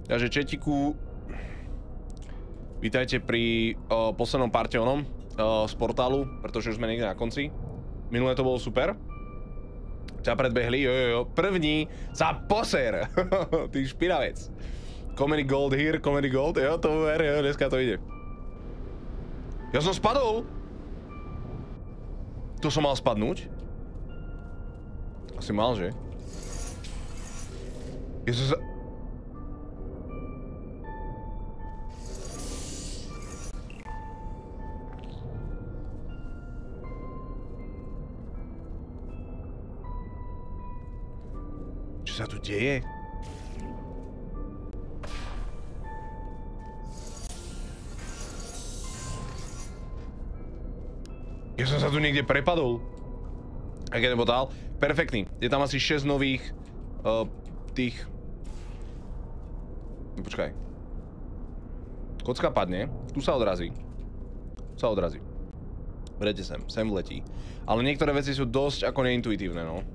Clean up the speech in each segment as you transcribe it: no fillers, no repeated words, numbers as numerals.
Takže četiku, vítajte pri poslednom parte z portálu, pretože už sme niekde na konci. Minulé to bolo super. Ťa predbehli, jo. První sa poser. Ty špinavec. Comedy gold here, comedy gold, jo, to ver, jo, dneska to ide. Ja som spadol. To som mal spadnúť? Asi mal, že? Ja som sa... Čo sa tu deje? Ja som sa tu niekde prepadol. Aký ten portál? Perfektný. Je tam asi 6 nových tých... No, počkaj. Kocka padne. Tu sa odrazí. Vrejte sem vletí. Ale niektoré veci sú dosť ako neintuitívne, no.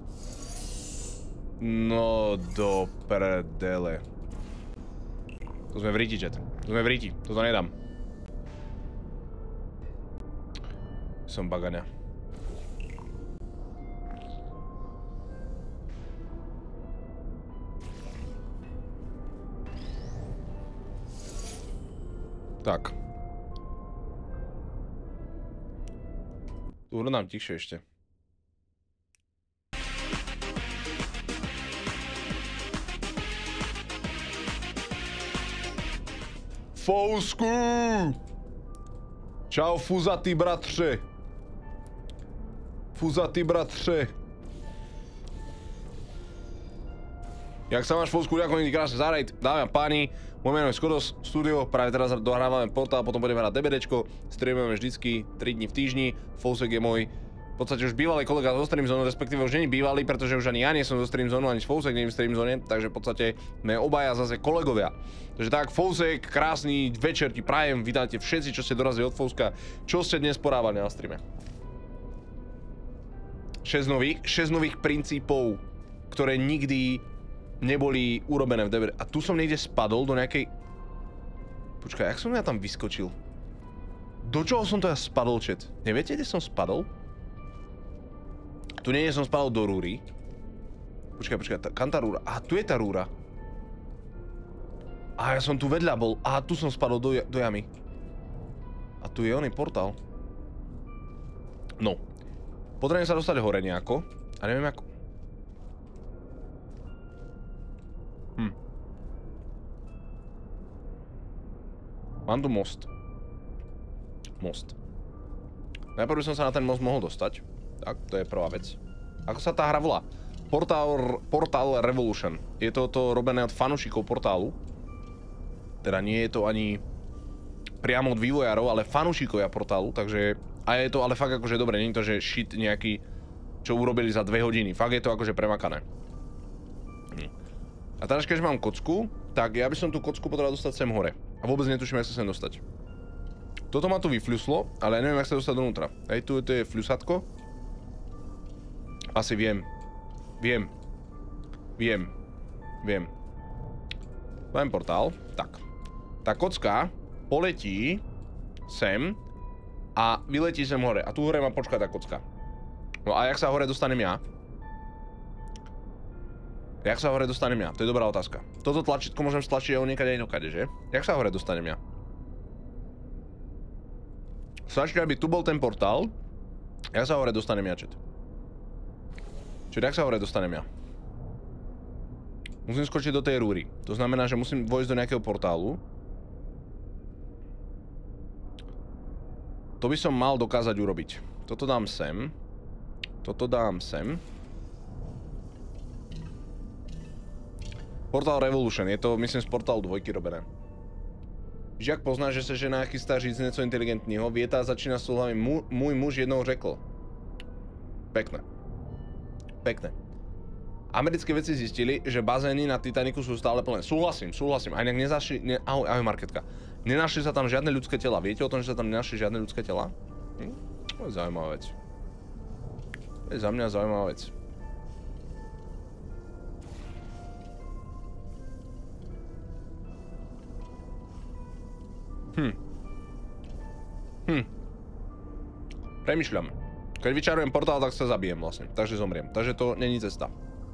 No do prdele. Tu sme v ríti, chat. Toto nedám. Som bagaňa. Tak. Tu hľadám tichšie ešte. Fousku! Čau, fuzatý bratře. Jak sa máš, Fousku? Ďakujem ti krásne za raid. Dámy a páni, moje meno je Skodos Studio, práve teraz dohrávame portál, potom budeme hrať DBDčko, streamujeme vždycky 3 dní v týždni. Fousek je môj v podstate už bývalý kolega zo Stream Zone, respektíve už nie bývalý, pretože už ani ja nie som zo Stream Zone, ani Fousek nie je v Stream Zone, takže v podstate sme obaja zase kolegovia. Takže tak, Fousek, krásny večer ti prajem, vítajte všetci, čo ste dorazili od Fouska. Čo ste dnes porávali na streame? 6 nových princípov, ktoré nikdy neboli urobené v DBD. A tu som niekde spadol do nejakej... Počkaj, jak som ja tam vyskočil? Do čoho som to ja spadol, chat? Neviete, kde som spadol? Tu nie som spadol do rúry. Počkaj, kam tá rúra? Aha, tu je tá rúra. A ja som tu vedľa bol. Aha, tu som spadol do jamy. A tu je oný portál. No. Potrebujem sa dostať hore nejako. A neviem ako. Mám tu most. Najprv som sa na ten most mohol dostať. Tak, to je prvá vec. Ako sa tá hra volá? Portal Revolution. Je to robené od fanúšikov portálu. Teda nie je to ani priamo od vývojárov, ale fanúšikovia portálu, takže... A je to ale fakt akože dobre, nie je to, že shit nejaký, čo urobili za 2 hodiny. Fakt je to akože premakané. A teraz, keď mám kocku, tak ja by som tú kocku potreboval dostať sem hore. A vôbec netuším, jak sa sem dostať. Toto ma tu vyfľuslo, ale ja neviem, jak sa dostať donútra. Hej, tu je fľusatko. Asi viem. Poviem portál. Tak. Tá kocka poletí sem a vyletí sem hore. A tu hore má počkať tá kocka. No a jak sa hore dostanem ja? To je dobrá otázka. Toto tlačítko môžem stlačiť aj niekade inokade, že? Jak sa hore dostanem ja? Stačí, aby tu bol ten portál. Jak sa hore dostanem ja, chat? Čiže jak sa hore dostanem ja? Musím skočiť do tej rúry. To znamená, že musím vojsť do nejakého portálu. To by som mal dokázať urobiť. Toto dám sem. Portal Revolution, je to, myslím, z Portálu 2 robené. Žiak pozná, že sa žena chystá říct něco inteligentního. Vieta začína slovami môj muž jednou řekl. Pekné. Americké veci zistili, že bazény na Titaniku sú stále plné. Súhlasím. A inak nezašli... Ahoj, Marketka. Nenašli sa tam žiadne ľudské tela. Viete o tom, že sa tam nenašli žiadne ľudské tela? To je zaujímavá vec. To je za mňa zaujímavá vec. Premýšľam. Keď vyčarujem portál, tak sa zabijem vlastne. Takže zomriem. Takže to není cesta.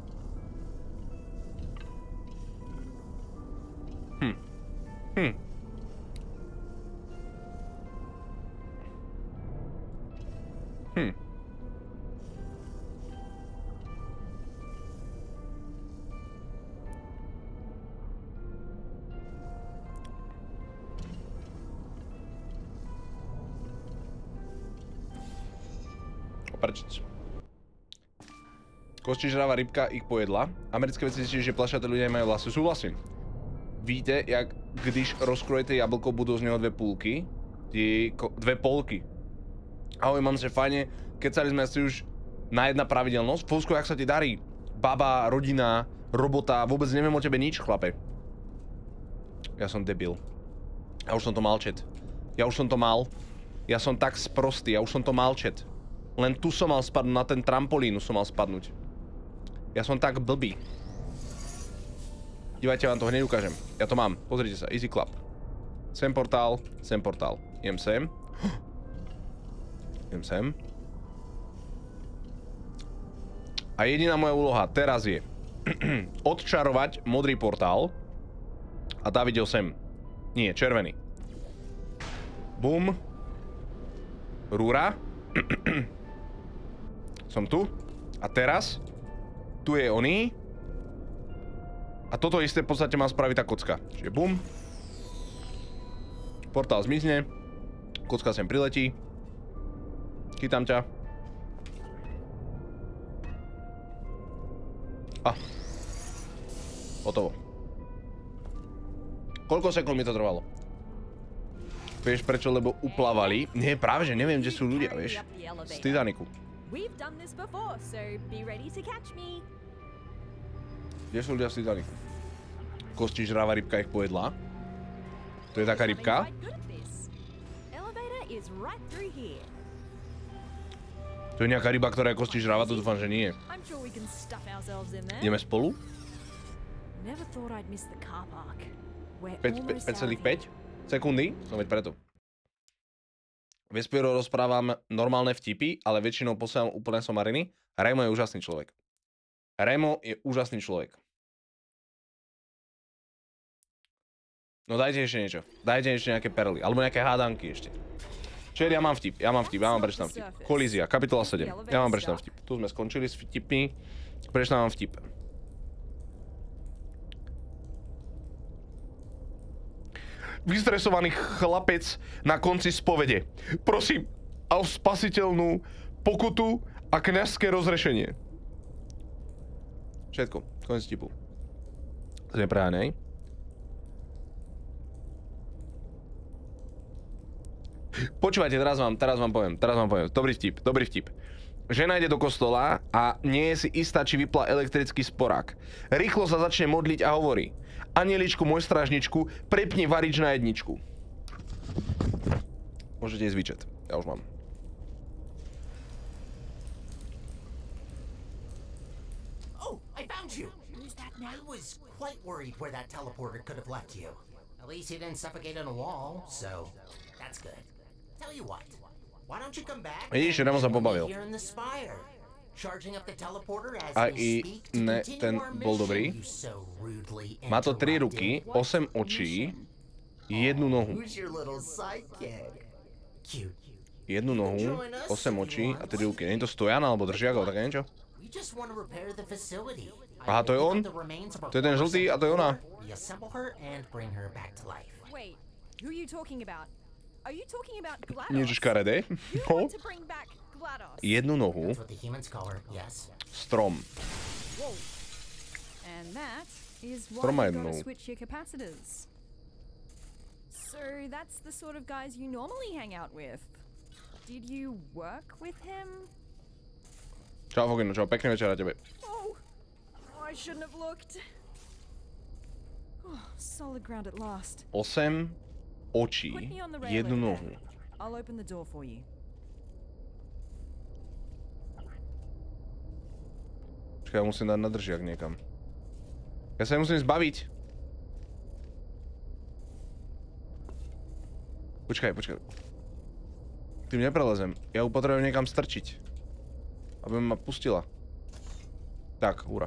Prčiť. Kostižravá rybka ich pojedla. Americké veci si, že plašaté ľudia majú vlasy. Súhlasím. Víte, jak když rozkrojete jablko, budú z neho dve půlky? Dve polky. Ahoj, mám se fajne. Kecali sme si už na jedna pravidelnosť. Fousko, jak sa ti darí? Baba, rodina, robota, vôbec neviem o tebe nič, chlape. Ja som debil. Ja už som to mal, chat. Ja už som to mal. Ja som tak sprostý, ja už som to mal, chat. Len tu som mal spadnúť, na ten trampolínu som mal spadnúť. Ja som tak blbý. Dívajte, vám to hneď ukážem. Ja to mám, pozrite sa, easy clap. Sem portál, sem portál. Idem sem. Idem sem. A jediná moja úloha teraz je odčarovať modrý portál a David idel sem. Nie, červený. Bum. Rúra. Som tu. A teraz tu je oný. A toto isté v podstate má spraviť tá kocka. Čiže bum. Portál zmizne. Kocka sem priletí. Chytám ťa. A. Hotovo. Koľko sekúnd mi to trvalo? Vieš prečo? Lebo uplavali. Nie, práve že neviem, kde sú ľudia, vieš. Z Titaniku. Kde sú ľudia z Titaniku? Kostižravá rybka ich pojedla. To je taká rybka. To je nejaká ryba, ktorá je kostižravá, to dúfam, že nie. Ideme spolu? 5,5 sekundy? No veď preto. Vespero rozprávam normálne vtipy, ale väčšinou posielam úplne somariny. Remo je úžasný človek. Remo je úžasný človek. No dajte ešte niečo. Dajte ešte nejaké perly. Alebo nejaké hádanky ešte. Čiže ja mám vtip. Ja mám prečítam vtip. Kolízia, kapitola 7. Ja mám prečítam vtip. Tu sme skončili s vtipmi. Prečítam vtip. Vystresovaný chlapec na konci spovede. Prosím o spasiteľnú pokutu a kňazské rozrešenie. Všetko. Konec vtipu. To je nepreháňaj. Počúvajte, teraz vám poviem. Dobrý vtip. Žena ide do kostola a nie je si istá, či vypla elektrický sporák. Rýchlo sa začne modliť a hovorí: Anieličku, môj strážničku, prepni varič na jedničku. Môžete ísť výčet. Ja už mám. Oh, I found you. Who's that now? I was quite worried where that teleporter could have left you. At least he didn't suffocate on a wall, so that's good. Tell you what, why don't you come back? Vidíš, Remo sa pobavil. A i ne, ten bol dobrý. Má to 3 ruky, 8 očí, 1 nohu. 1 nohu, 8 očí a 3 ruky. Není to stojan alebo držiak alebo také niečo? Aha, to je on? To je ten žltý a to je ona. Niečo škaredé? No. 1 nohu. Strom. Strom má 1 nohu. So that's the sort of guys you normally hang out with. Did you work with him? Čau, Fogino, čau, pekný večer na tebe. Oh, I shouldn't have looked. Oh, solid ground at last. 8 očí, 1 nohu. I'll open the door for you. Počkaj, ja musím dať na držiak niekam. Ja sa musím zbaviť. Počkaj. Tým neprelezem. Ja ju potrebujem niekam strčiť. Aby ma pustila. Tak, hurá.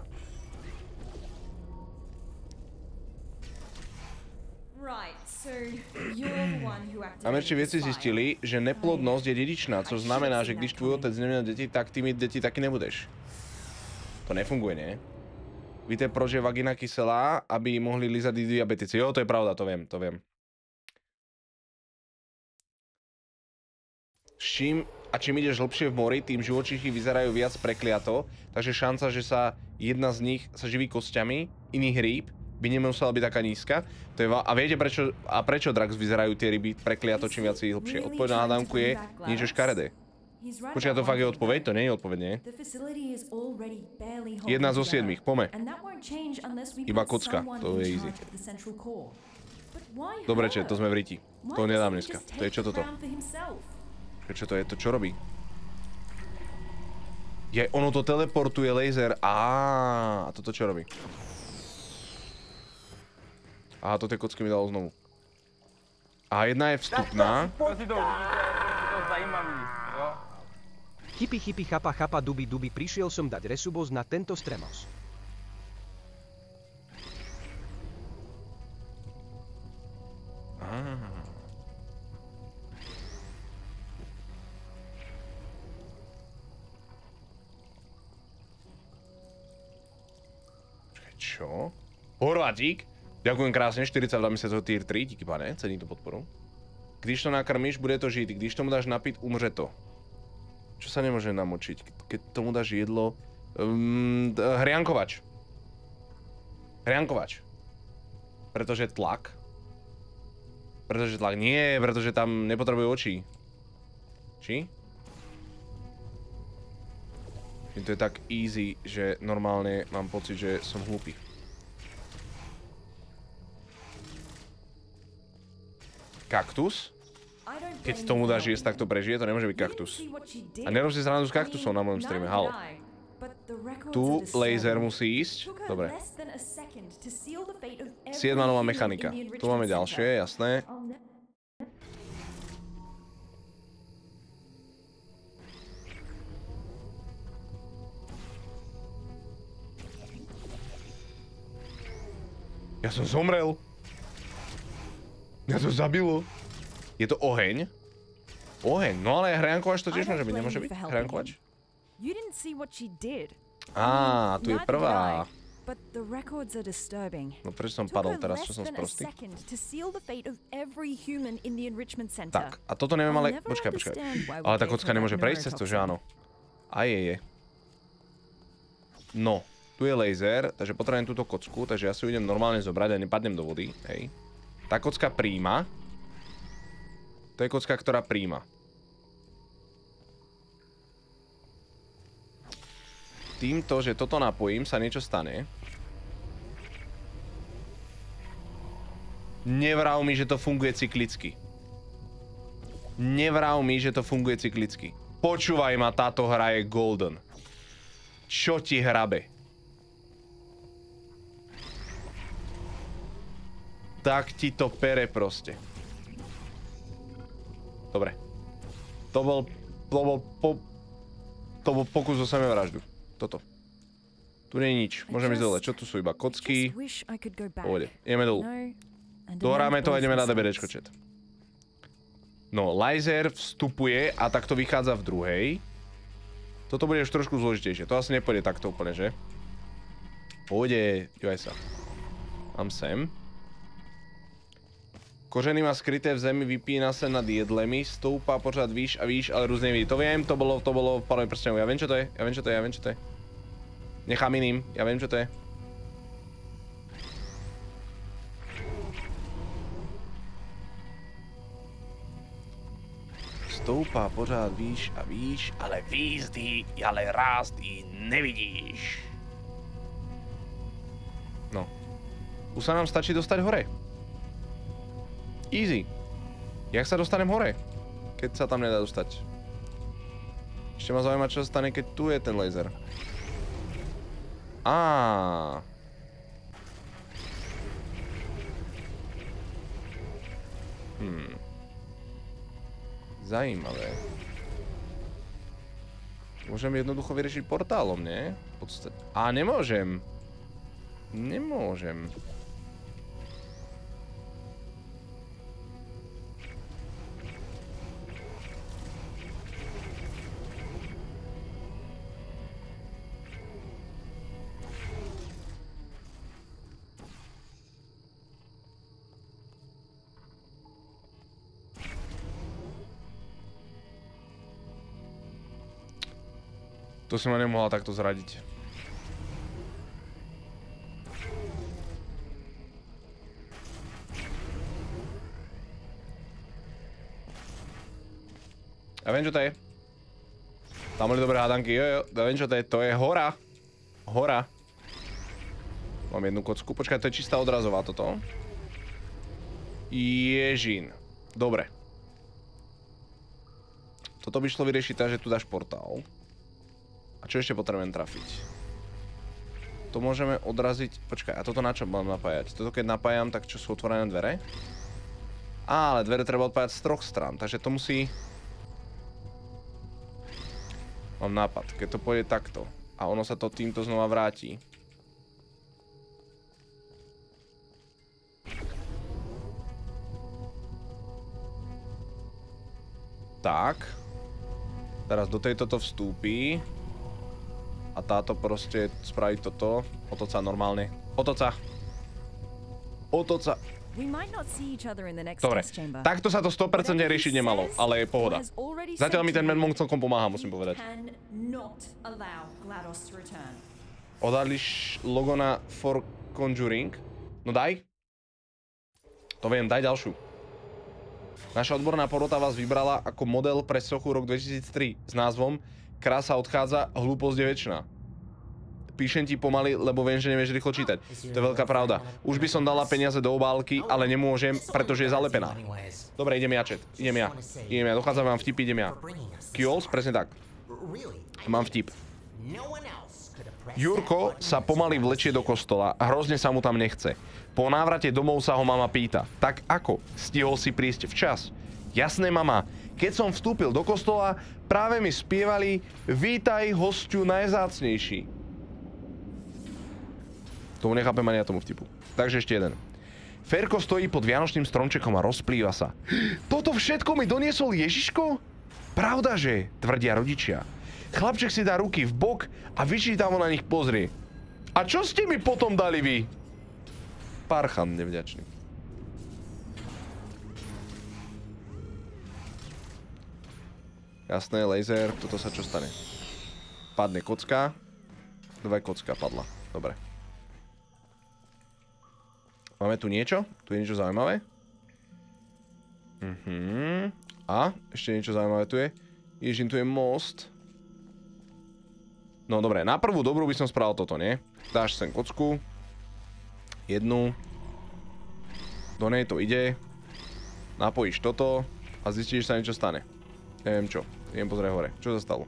Američí vedci zistili, že neplodnosť je dedičná, což znamená, že když tvůj otec neměl děti, tak ty mít děti taky nebudeš. To nefunguje, ne? Víte, proč je vagina kyselá, aby mohli lízat i diabetici? Jo, to je pravda, to viem. Čím ideš hlbšie v mori, tým živočichy vyzerajú viac prekliato, takže šanca, že sa jedna z nich sa živí kostiami, iný hríb, by nemusela byť taká nízka. To je a viete prečo Drax vyzerajú tie ryby prekliato čím viac hlbšie? Odpoveď na hádamku je niečo škaredé. Počkaj, to fakt je odpoveď? To nie je odpoveď, nie? 1 zo 7, pome. Iba kocka, to je easy. Dobre, to sme v riti. To nedám dneska. To je čo toto? Čo to je? To čo robí? Ono to teleportuje laser. A toto čo robí? Aha, to tie kocky mi dalo znovu. A jedna je vstupná. Hippy, chapa, dubi, prišiel som dať resubos na tento stremos. Čo? Horvátik? Ďakujem krásne, 42 mesiacov tier 3, díky pane, cením tú podporu. Když to nakrmíš, bude to žiť, když tomu dáš napiť, umře to. Čo sa nemôže namočiť? Keď tomu dáš jedlo... hriankovač. Pretože tlak. Nie, pretože tam nepotrebuje očí. Či? To je tak easy, že normálne mám pocit, že som hlupý. Kaktus? Keď tomu dáš jesť, tak to prežije, to nemôže byť kaktus. A nerob si srandu s kaktusom na mojom streame, halo. Tu laser musí ísť. Dobre. 7 nová mechanika. Tu máme ďalšie, jasné. Ja som zomrel. Ja to zabilo. Je to oheň? Oheň, no ale hriankovač to tiež môže byť, nemôže byť? Hriankovač? Á, tu je prvá. No prečo som padol teraz, čo som sprostý? Tak, a toto neviem, ale... Počkaj. Ale tá kocka nemôže prejsť cez to, že áno? A je. No, tu je laser, takže potrebujem túto kocku, takže ja si ju idem normálne zobrať a nepadnem do vody, hej. Tá kocka príjma. To je kocka, ktorá príjma. Týmto, že toto napojím, sa niečo stane. Nevrav mi, že to funguje cyklicky. Počúvaj ma, táto hra je golden. Čo ti hrabe? Tak ti to pere proste. Dobre. To bol pokus o semevraždu. Toto. Tu nie je nič. Môžeme ísť dole. Čo tu sú? Iba kocky. Pôjde. Ideme dolu. Dohráme to a ideme na DBDčko, chat. No, laser vstupuje a takto vychádza v druhej. Toto bude už trošku zložitejšie. To asi nepôjde takto úplne, že? Pôjde. Joj sa. Mám sem. Kořeny má skryté v zemi, vypína se nad jedlemi, stoupá pořád výš a výš, ale různě vidí. To vím, to bylo v Pánovi prstenu. Já vím, čo to je. Nechám iným, já vím, čo to je. Stoupá pořád výš a výš, ale výzdy, ale rásty nevidíš. No. Už sa nám stačí dostať hore. Easy. Jak sa dostanem hore? Keď sa tam nedá dostať. Ešte ma zaujíma, čo sa stane, keď tu je ten laser. Á. Zajímavé. Môžem jednoducho vyriešiť portálom, nie? A nemôžem. Nemôžem. To si ma nemohla takto zradiť. Ja viem, čo to je. Tam boli dobré hádanky, jo, ja viem, čo to je. To je hora. Hora. Mám jednu kocku. Počkaj, to je čistá odrazová toto. Ježín. Dobre. Toto by šlo vyriešiť tak, že tu dáš portál. A čo ešte potrebujem trafiť? To môžeme odraziť... Počkaj, a toto na čo mám napájať? Toto keď napájam, tak čo sú otvorené dvere? Ale dvere treba odpájať z 3 strán, takže to musí... Mám nápad, keď to pôjde takto a ono sa to týmto znova vráti. Tak. Teraz do tejto to vstúpi. A táto proste spraví toto. Otoč sa normálne. Otoč sa. Otoč sa. Dobre, takto sa to 100% riešiť nemalo, ale je pohoda. Zatiaľ mi ten Monk celkom pomáha, musím povedať. Odhalíš logo na For Conjuring? No daj. To viem, daj ďalšiu. Naša odborná porota vás vybrala ako model pre sochu rok 2003 s názvom Krása odchádza, hlúposť je večná. Píšem ti pomaly, lebo viem, že nevieš rýchlo čítať. To je veľká pravda. Už by som dala peniaze do obálky, ale nemôžem, pretože je zalepená. Dobre, idem ja, chat. Idem ja. Dochádzam, mám vtip, idem ja. Kiols, presne tak. Mám vtip. Jurko sa pomaly vlečie do kostola a hrozne sa mu tam nechce. Po návrate domov sa ho mama pýta. Tak ako? Stihol si prísť včas? Jasné, mama. Keď som vstúpil do kostola, práve mi spievali Vítaj, hosťu najvzácnejší. Tomu nechápem ani ja tomu vtipu. Takže ešte jeden. Ferko stojí pod vianočným stromčekom a rozplýva sa. Toto všetko mi doniesol Ježiško? Pravdaže, tvrdia rodičia. Chlapček si dá ruky v bok a vyčítavo na nich pozrie. A čo ste mi potom dali vy? Parchan nevďačný. Jasné, laser, toto sa čo stane? Padne kocka. 2 kocka padla, dobre. Máme tu niečo? Tu je niečo zaujímavé? A? Ešte niečo zaujímavé tu je? Ježin, tu je most. No dobre, na prvú dobrú by som spravil toto, nie? Dáš sem kocku. Jednu. Do nej to ide. Napojíš toto. A zistíš, že sa niečo stane. Neviem čo. Idem pozrieť hore. Čo sa stalo?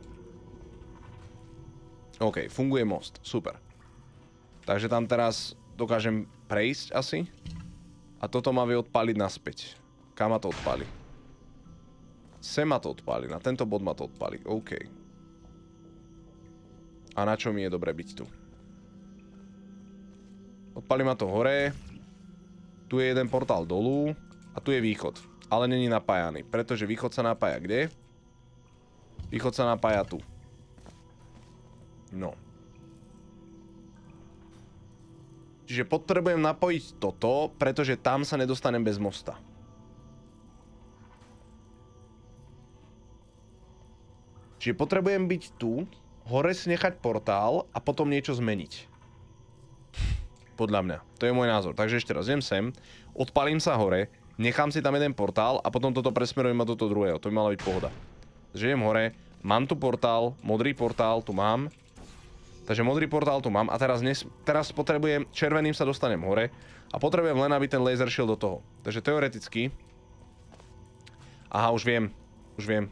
OK, funguje most. Super. Takže tam teraz dokážem prejsť asi. A toto ma vie odpáliť naspäť. Kam ma to odpáli? Sem ma to odpáli. Na tento bod ma to odpáli. OK. A na čo mi je dobre byť tu? Odpáli ma to hore. Tu je jeden portál dolu. A tu je východ. Ale není napájaný. Pretože východ sa napája kde? Východ sa napája tu. No. Čiže potrebujem napojiť toto, pretože tam sa nedostanem bez mosta. Čiže potrebujem byť tu, hore si nechať portál a potom niečo zmeniť. Podľa mňa. To je môj názor. Takže ešte raz idem sem, odpalím sa hore, nechám si tam jeden portál a potom toto presmerujem do toho druhého. To by mala byť pohoda. Takže idem hore, mám tu portál, modrý portál tu mám. Takže modrý portál tu mám a teraz potrebujem, červeným sa dostanem hore a potrebujem len, aby ten laser šiel do toho. Takže teoreticky... Aha, už viem. Už viem.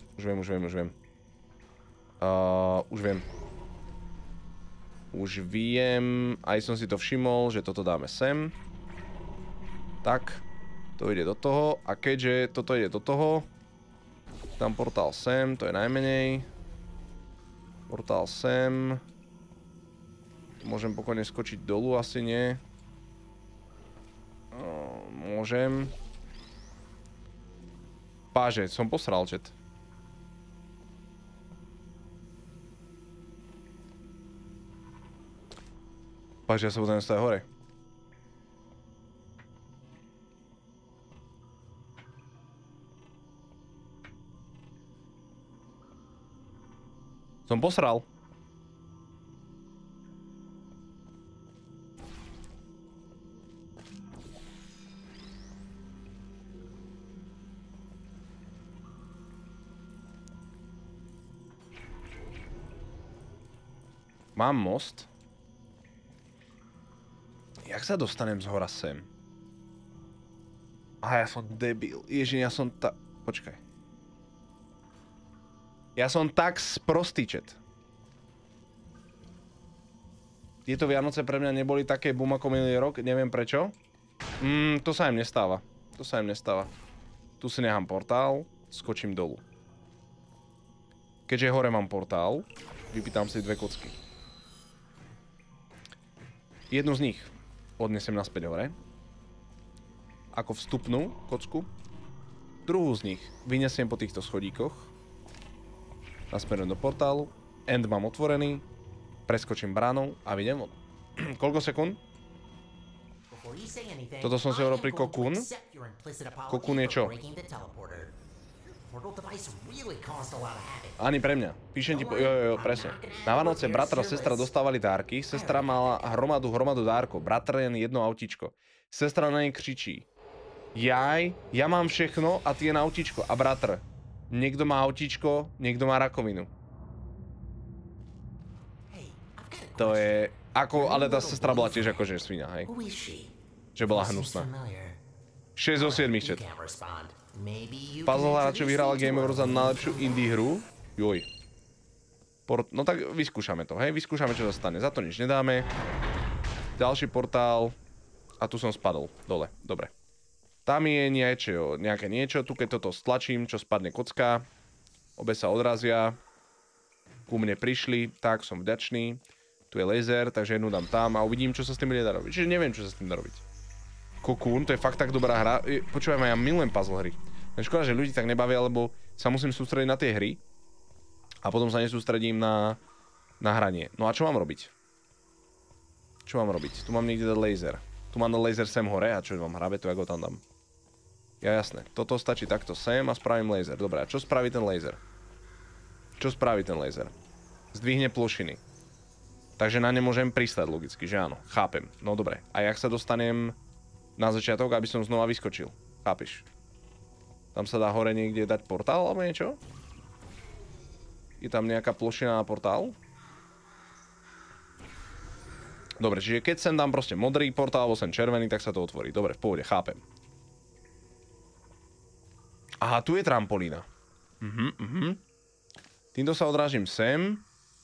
Už viem, aj som si to všimol, že toto dáme sem. Tak, to ide do toho a keďže toto ide do toho, Tam portál sem, to je najmenej. Portál sem. Môžem pokojne skočiť dolu, asi nie. Môžem. Páže, som posral, chat. Páže, ja sa budem stať hore. Som posral. Mám most. Jak sa dostanem z hora sem? Aha, ja som debil. Ježiš, ja som Počkaj. Ja som tak sprostý, chat. Tieto Vianoce pre mňa neboli také boom ako minulý rok, neviem prečo. To sa im nestáva. To sa im nestáva. Tu si nechám portál, skočím dolu. Keďže hore mám portál, vypýtam si 2 kocky. Jednu z nich odnesem naspäť hore. Ako vstupnú kocku. Druhú z nich vyniesiem po týchto schodíkoch. Nasmerujem do portálu. End mám otvorený. Preskočím bránou a vidím von. Koľko sekúnd? Toto som si hovoril pri Cocoon. Cocoon je čo? Ani pre mňa. Píšem ti jo, presne. Na Vánoce bratr a sestra dostávali dárky. Sestra mala hromadu dárkov. Bratr jen jedno autíčko. Sestra na nej kričí. Jaj, ja mám všechno a ty jen autíčko. A bratr. Niekto má autíčko, niekto má rakovinu. To je... ale tá sestra bola tiež akože svinia, hej. Že bola hnusná. 6 zo 7 chat. Puzzle hráčo vyhrala Game Over za najlepšiu indie hru. Joj. No tak vyskúšame to, hej? Vyskúšame, čo sa stane. Za to nič nedáme. Ďalší portál. A tu som spadol. Dole. Dobre. Tam je nejaké niečo. Tu keď toto stlačím, čo spadne kocka. Obe sa odrazia. Ku mne prišli. Tak, som vďačný. Tu je laser, takže jednu dám tam a uvidím, čo sa s tým bude dá robiť. Čiže neviem, čo sa s tým dá robiť. Cocoon, to je fakt tak dobrá hra. Počúvaj ma, ja milujem puzzle hry. Škoda, že ľudí tak nebavia, lebo sa musím sústrediť na tie hry a potom sa nesústredím na hranie. No a čo mám robiť? Čo mám robiť? Tu mám niekde dať laser. Tu mám dať laser sem hore a čo mám hrabe, to ako tam dám. Ja jasné. Toto stačí takto sem a spravím laser. Dobre, a čo spraví ten laser? Čo spraví ten laser? Zdvihne plošiny. Takže na ne môžem pristať logicky, že áno. Chápem. No dobre. A jak sa dostanem na začiatok, aby som znova vyskočil? Chápeš? Tam sa dá hore niekde dať portál alebo niečo? Je tam nejaká plošina na portál? Dobre, čiže keď sem dám proste modrý portál alebo sem červený, tak sa to otvorí. Dobre, v pohode, chápem. Aha, tu je trampolína. Týmto sa odrážim sem.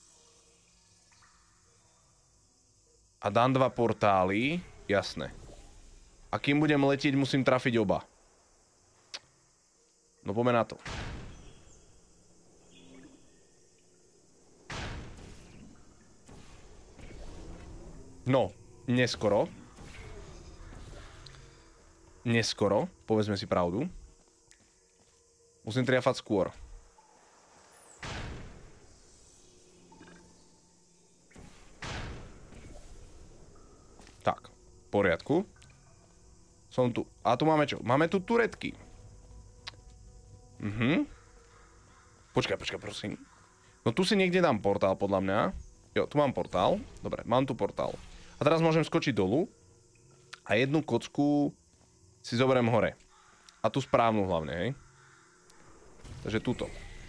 A dám 2 portály. Jasné. A kým budem letieť, musím trafiť oba. No poďme na to. No, neskoro. Neskoro, povedzme si pravdu. Musím triafať skôr. Tak, v poriadku. Som tu. A tu máme čo? Máme tu turetky. Počkaj, prosím. No tu si niekde dám portál, podľa mňa. Jo, tu mám portál. Dobre, mám tu portál. A teraz môžem skočiť dolu. A jednu kocku si zoberiem hore. A tu správnu hlavne, hej. Takže tuto.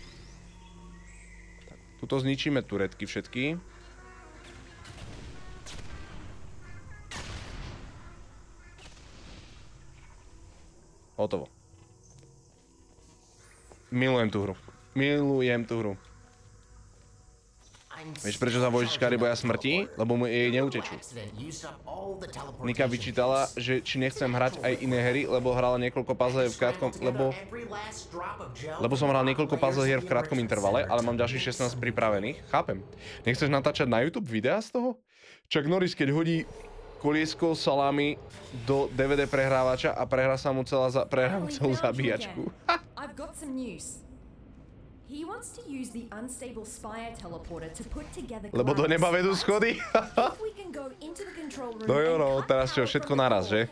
Tak, tuto zničíme turetky všetky. Hotovo. Milujem tú hru. Milujem tú hru. I Vieš, prečo sa vožičkári boja smrti? Lebo mu jej neutečú. Nika vyčítala, že či nechcem hrať aj iné hry, lebo hrala niekoľko puzzle v krátkom... Lebo som hral niekoľko puzzle hier v krátkom intervale, ale mám ďalších 16 pripravených. Chápem. Nechceš natáčať na YouTube videá z toho? Chuck Norris, keď hodí koliesko salámy do DVD prehrávača a prehrá sa mu celú zabíjačku. I've got some news. He wants to use the unstable Spire teleporter to put together. Lebo do neba vedú schody. No jo, no, teraz čo, všetko naraz, že?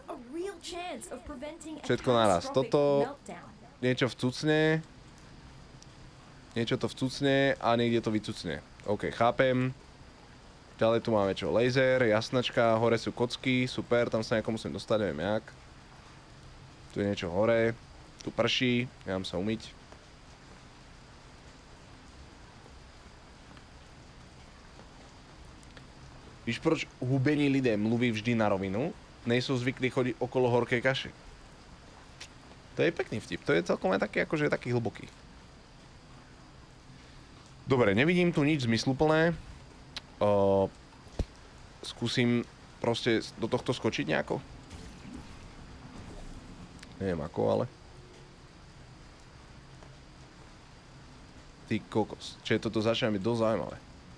Všetko naraz. Toto niečo vcucne. Niečo to vcucne a niekde to vycucne. OK, chápem. Ďalej tu máme čo? Laser, jasnačka, hore sú kocky, super, tam sa nejako musím dostať, neviem jak. Tu je niečo hore. Tu prší, nemám sa umyť. Víš, proč hubení lidé mluví vždy na rovinu? Nejsou zvyklí chodiť okolo horkej kaše. To je pekný vtip, to je celkom aj taký, akože taký hlboký. Dobre, nevidím tu nič zmysluplné. Skúsim proste do tohto skočiť nejako. Neviem ako, ale... Ty kokos, čiže toto začína byť dosť zaujímavé.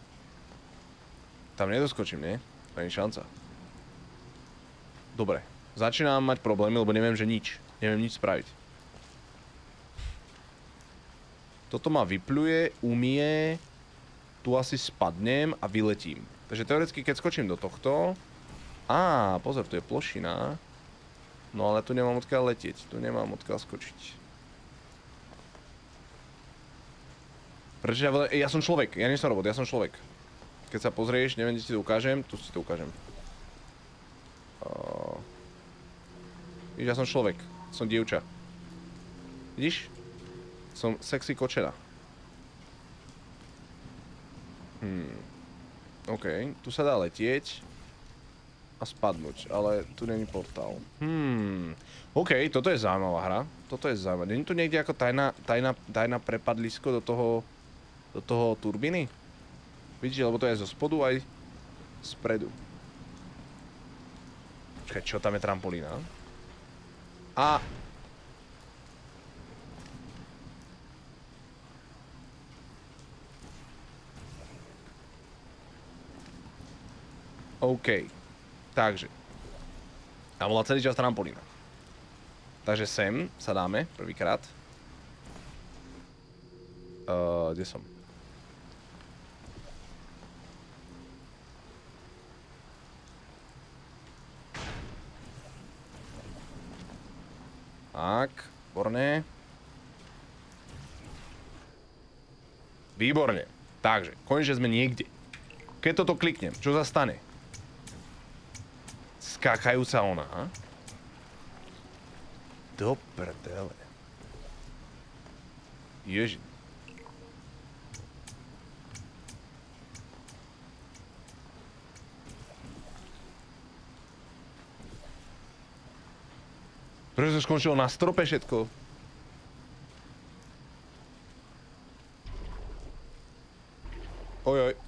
Tam nedoskočím, nie? To nie je šanca. Dobre. Začínam mať problémy, lebo neviem, že nič. Neviem nič spraviť. Toto ma vypluje, umie. Tu asi spadnem a vyletím. Takže teoreticky, keď skočím do tohto... Á, pozor, tu je plošina. No ale tu nemám odkiaľ letieť. Tu nemám odkiaľ skočiť. Prečo ja som človek, ja nie som robot, ja som človek. Keď sa pozrieš, neviem, kde ti to ukážem, tu si to ukážem. Vidíš, ja som človek, som dievča. Vidíš? Som sexy kočera. OK, tu sa dá letieť a spadnúť, ale tu není portál. OK, toto je zaujímavá hra. Toto je zaujímavé. Není tu niekde ako tajná prepadlisko do toho turbíny? Vidíte, lebo to je zo spodu aj spredu. Počkaj, čo tam je trampolína? A... OK. Takže. A bola celý čas trampolína. Takže sem sa dáme prvýkrát. Kde som? Tak, výborné. Výborne. Takže, konečne sme niekde. Keď toto kliknem, čo sa stane? Skákajúca ona, ha? Do prdele. Ježi. Prečo to skončilo na strope všetko? Ojoj.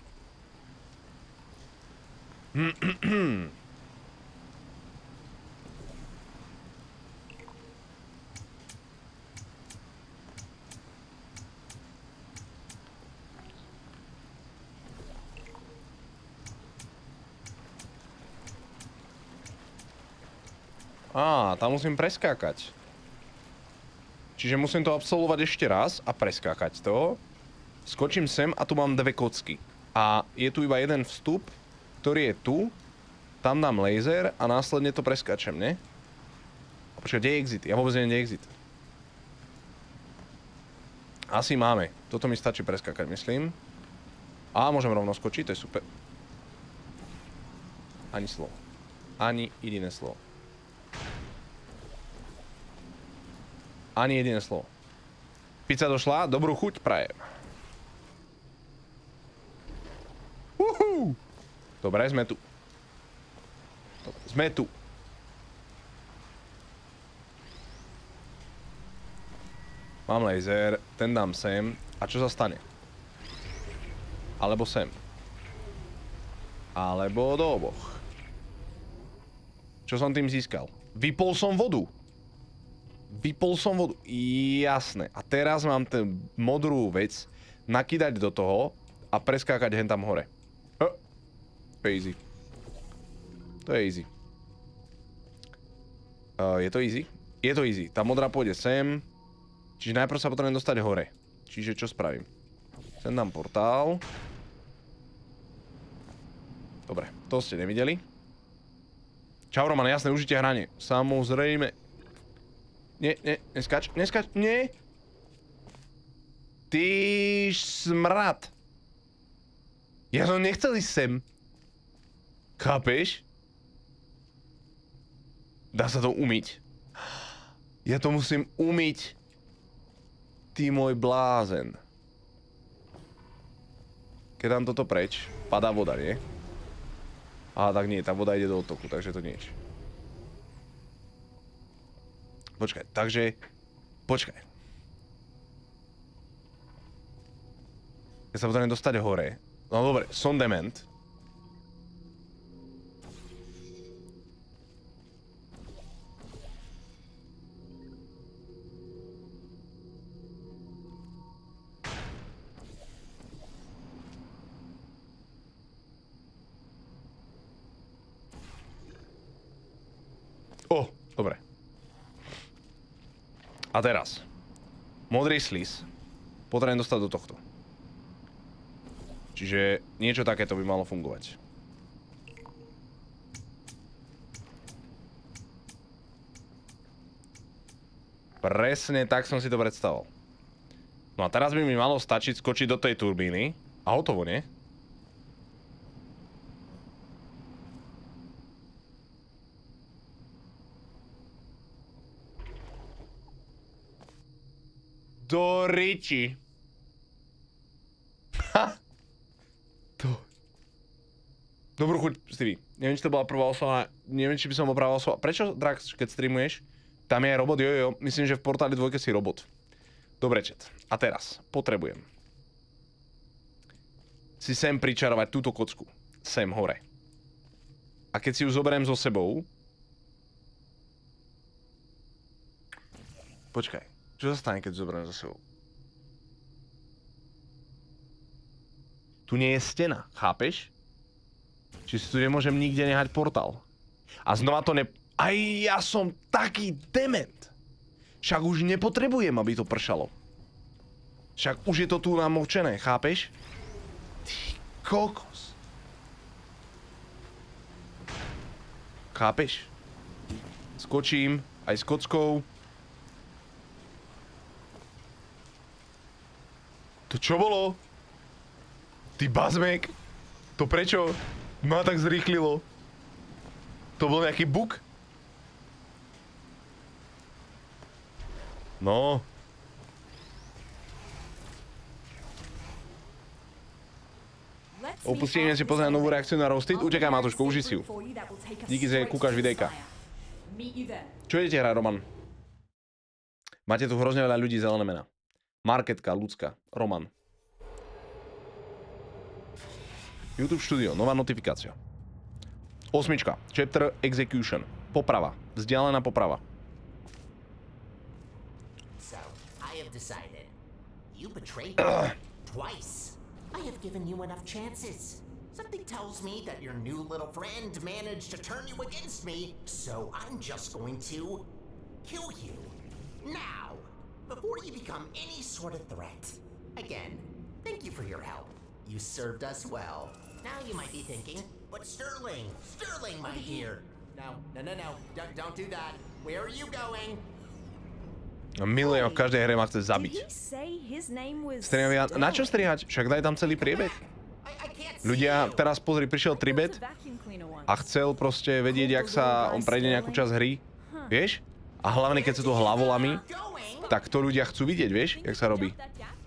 Á, tam musím preskákať. Čiže musím to absolvovať ešte raz a preskákať to. Skočím sem a tu mám dve kocky. A je tu iba jeden vstup, ktorý je tu. Tam dám laser a následne to preskáčem, ne? A počkaj, kde je exit? Ja vôbec neviem, kde je exit. Asi máme. Toto mi stačí preskákať, myslím. A môžem rovno skočiť, to je super. Ani slovo. Ani jediné slovo. Ani jediné slovo. Pizza došla, dobrú chuť prajem. Dobre, sme tu. Sme tu. Mám laser, ten dám sem. A čo sa stane? alebo sem. Alebo do oboch. Čo som tým získal? Vypol som vodu. Vypol som vodu. Jasné. A teraz mám tú modrú vec nakydať do toho a preskákať hen tam hore. To je easy. To je easy. Je to easy? Je to easy. Tá modrá pôjde sem. Čiže najprv sa potrebujem dostať hore. Čiže čo spravím? Sem dám portál. Dobre, to ste nevideli. Čau Roman, jasné, užite hranie. Samozrejme. Nie, neskač, nie. Ty smrad. Ja som nechcel ísť sem. Chápeš? Dá sa to umyť. Ja to musím umyť. Ty môj blázen. Keď dám toto preč, padá voda, nie? Aha, tak nie, tá voda ide do otoku, takže to nič. Počkaj, takže... Počkaj. Ja sa potrebujem dostať hore. No dobre, som dement. Dobre. A teraz. Modrý slis. Potrebujem dostať do tohto. Čiže niečo takéto by malo fungovať. Presne tak som si to predstavoval. No a teraz by mi malo stačiť skočiť do tej turbíny. A hotovo, nie? Do riči. Ha! To. Dobrú chuť, Stevie. Neviem, či to bola prvá osoba, neviem, či by som bol prvá osoba. Prečo, Drax, keď streamuješ, tam je aj robot? Jo. Myslím, že v Portáli 2 si robot. Dobre, chat. A teraz, potrebujem si sem pričarovať túto kocku. Sem, hore. A keď si ju zoberiem so sebou... Počkaj. Čo sa stane, keď zoberiem za sebou? Tu nie je stena, chápeš? Čiže si tu nemôžem nikde nehať portál. A znova to ne... Aj ja som taký dement! Však už nepotrebujem, aby to pršalo. Však už je to tu namočené, chápeš? Ty kokos. Chápeš? Skočím aj s kockou. To čo bolo? Ty bazmek? To prečo? Ma tak zrýchlilo. To bol nejaký bug? No. Opustíme si pozrieť novú reakciu na Roasted. Utekaj, Matuško, uži si ju. Díky, že kúkaš videjka. Čo idete hrať, Roman? Máte tu hrozne veľa ľudí zelené mená. Marketka, Lucka, Roman. YouTube Studio, nová notifikácia. 8. Chapter Execution. Poprava. Vzdialená poprava. So, I have decided. You betrayed me twice. I have given you enough chances. Something tells me that your new little friend managed to turn you against me, so I'm just going to kill you. Now! Before you become any sort of threat. Again, thank you for your help. You served us well. Now you might be thinking, but Sterling, my dear. No, don't do that. Where are you going? Milujem, v každej hre ma chce zabiť. Streamovia, na čo strihať? Však daj tam celý priebeh. Ľudia, teraz pozri, prišiel Tribet a chcel proste vedieť, jak sa on prejde nejakú časť hry. Vieš? A hlavne, keď sú to hlavolami, tak to ľudia chcú vidieť, vieš, jak sa robí.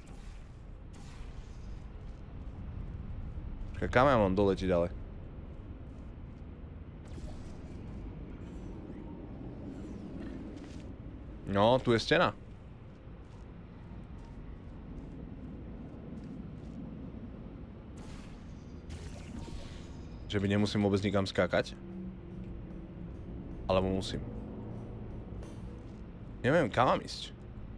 Počkaj, kam ja mám doletiť, ale? No, tu je stena. Že by nemusím vôbec nikam skákať. Alebo musím. Neviem, kam mám ísť.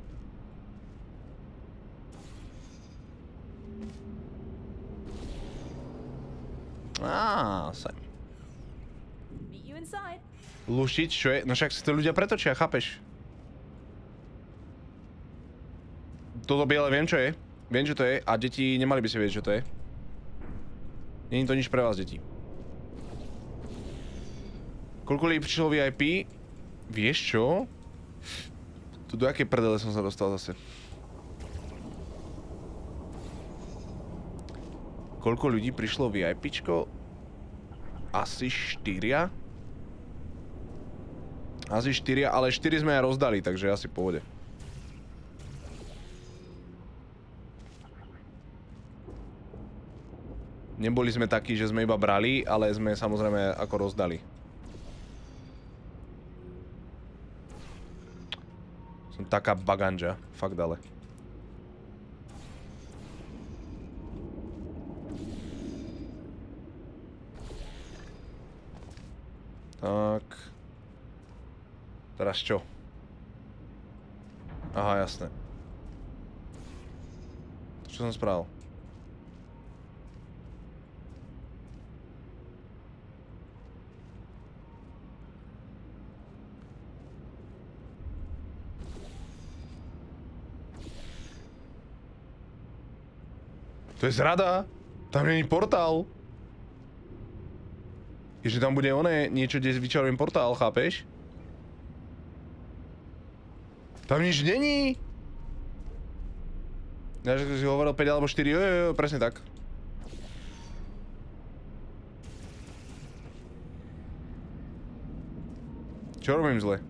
Sem. Meet you inside. Luštiť, čo je? No však si to ľudia pretočia, chápeš? Toto biele viem, čo je. Viem, čo to je. A deti nemali by si vedieť, čo to je. Není to nič pre vás, deti. Koľko ľudí prišlo VIP? Vieš čo? Tu do jakej prdele som sa dostal zase? Koľko ľudí prišlo VIPčko? Asi 4? Asi 4, ale 4 sme aj rozdali, takže asi v pohode. Neboli sme takí, že sme iba brali, ale sme samozrejme ako rozdali. Som taká baganža, fakt ale. Tak. Teraz čo? Aha, jasné. Čo som spravil? To je zrada. Tam není portál. Ježe tam bude oné niečo, kde vyčarujem portál, chápeš? Tam nič není. Ja, že si hovoril 5 alebo 4, jo, presne tak. Čo robím zle?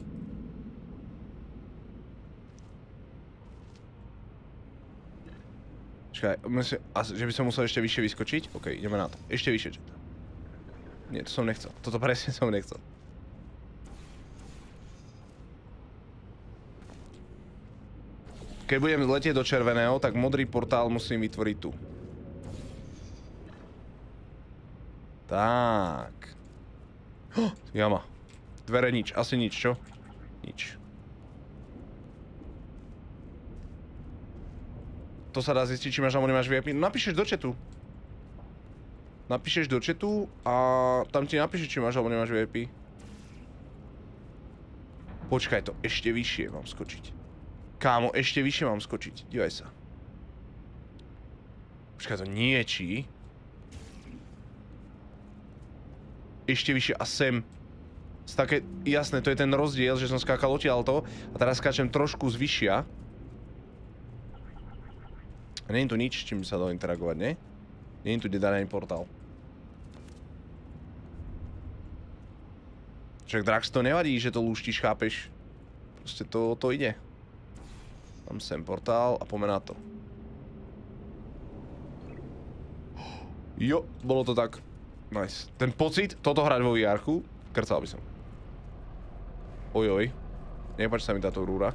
Čakaj, že by som musel ešte vyššie vyskočiť? OK, ideme na to. Ešte vyššie. Nie, to som nechcel. Toto presne som nechcel. Keď budem letieť do červeného, tak modrý portál musím vytvoriť tu. Tak. Jama. Dvere nič, asi nič, čo? Nič. To sa dá zistiť, či máš alebo nemáš VIP. Napíšeš do chatu. Napíšeš do chatu a tam ti napíše, či máš alebo nemáš VIP. Počkaj to, ešte vyššie mám skočiť. Kámo, ešte vyššie mám skočiť. Dívaj sa. Počkaj to, nie či. Ešte vyššie a sem. Také, jasné, to je ten rozdiel, že som skákal odtiaľto a teraz skáčem trošku zvyššia. A nie je tu nič, čím by sa dalo interagovať, nie? Nie je tu dedaný portál. Však Drax to nevadí, že to lúštiš, chápeš? Proste to ide. Tam sem portál a poďme na to. Jo, bolo to tak. Nice. Ten pocit, toto hrať vo VR-ku, krcal by som. Ojoj. Nepáči sa mi táto rúra.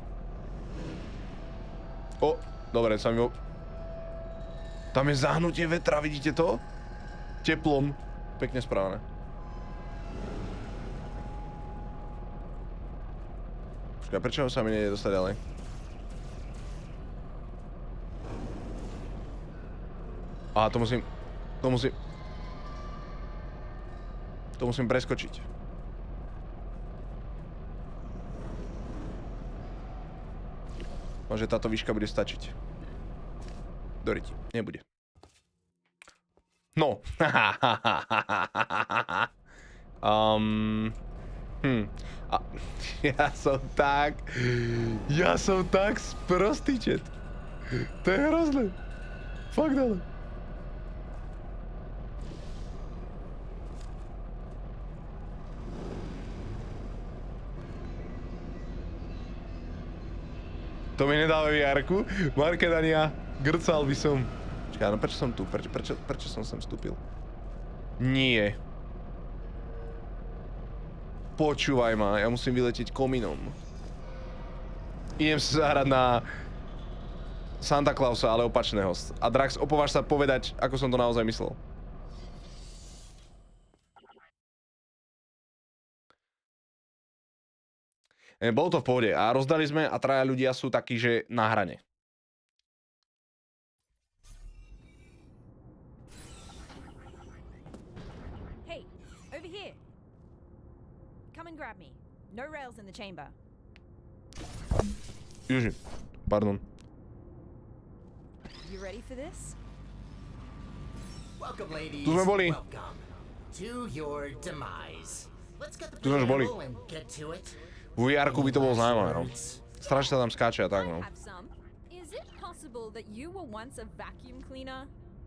O, dobre, sa mi Tam je zahnutie vetra, vidíte to? Teplom. Pekne správne. Počkaj, prečo sa mi nejde dostať ďalej? Aha, to musím preskočiť. Môže táto výška bude stačiť. Doriti, nebude. No. Ja som tak sprostýčet. To je hrozné. Fakt ale. To mi nedáva VR-ku. Markedania, grcal by som. Čakaj, no prečo som tu? Prečo som sem vstúpil? Nie. Počúvaj ma, ja musím vyletieť komínom. Idem sa zahrať na Santa Clausa, ale opačného. A Drax, opováž sa povedať, ako som to naozaj myslel. Bolo to v pohode a rozdali sme a traja ľudia sú takí, že na hrane. Hey, over here. Come and grab me. No rails in the chamber. Juži, pardon. You ready for this? Welcome, ladies. Tu sme boli. Welcome to your demise. Let's get the Tu sme boli. preamble and get to it. V VR-ku by to bolo zaujímavé, no. Strašne sa tam skáče a tak, I no. have some. Is it possible that you were once a vacuum cleaner?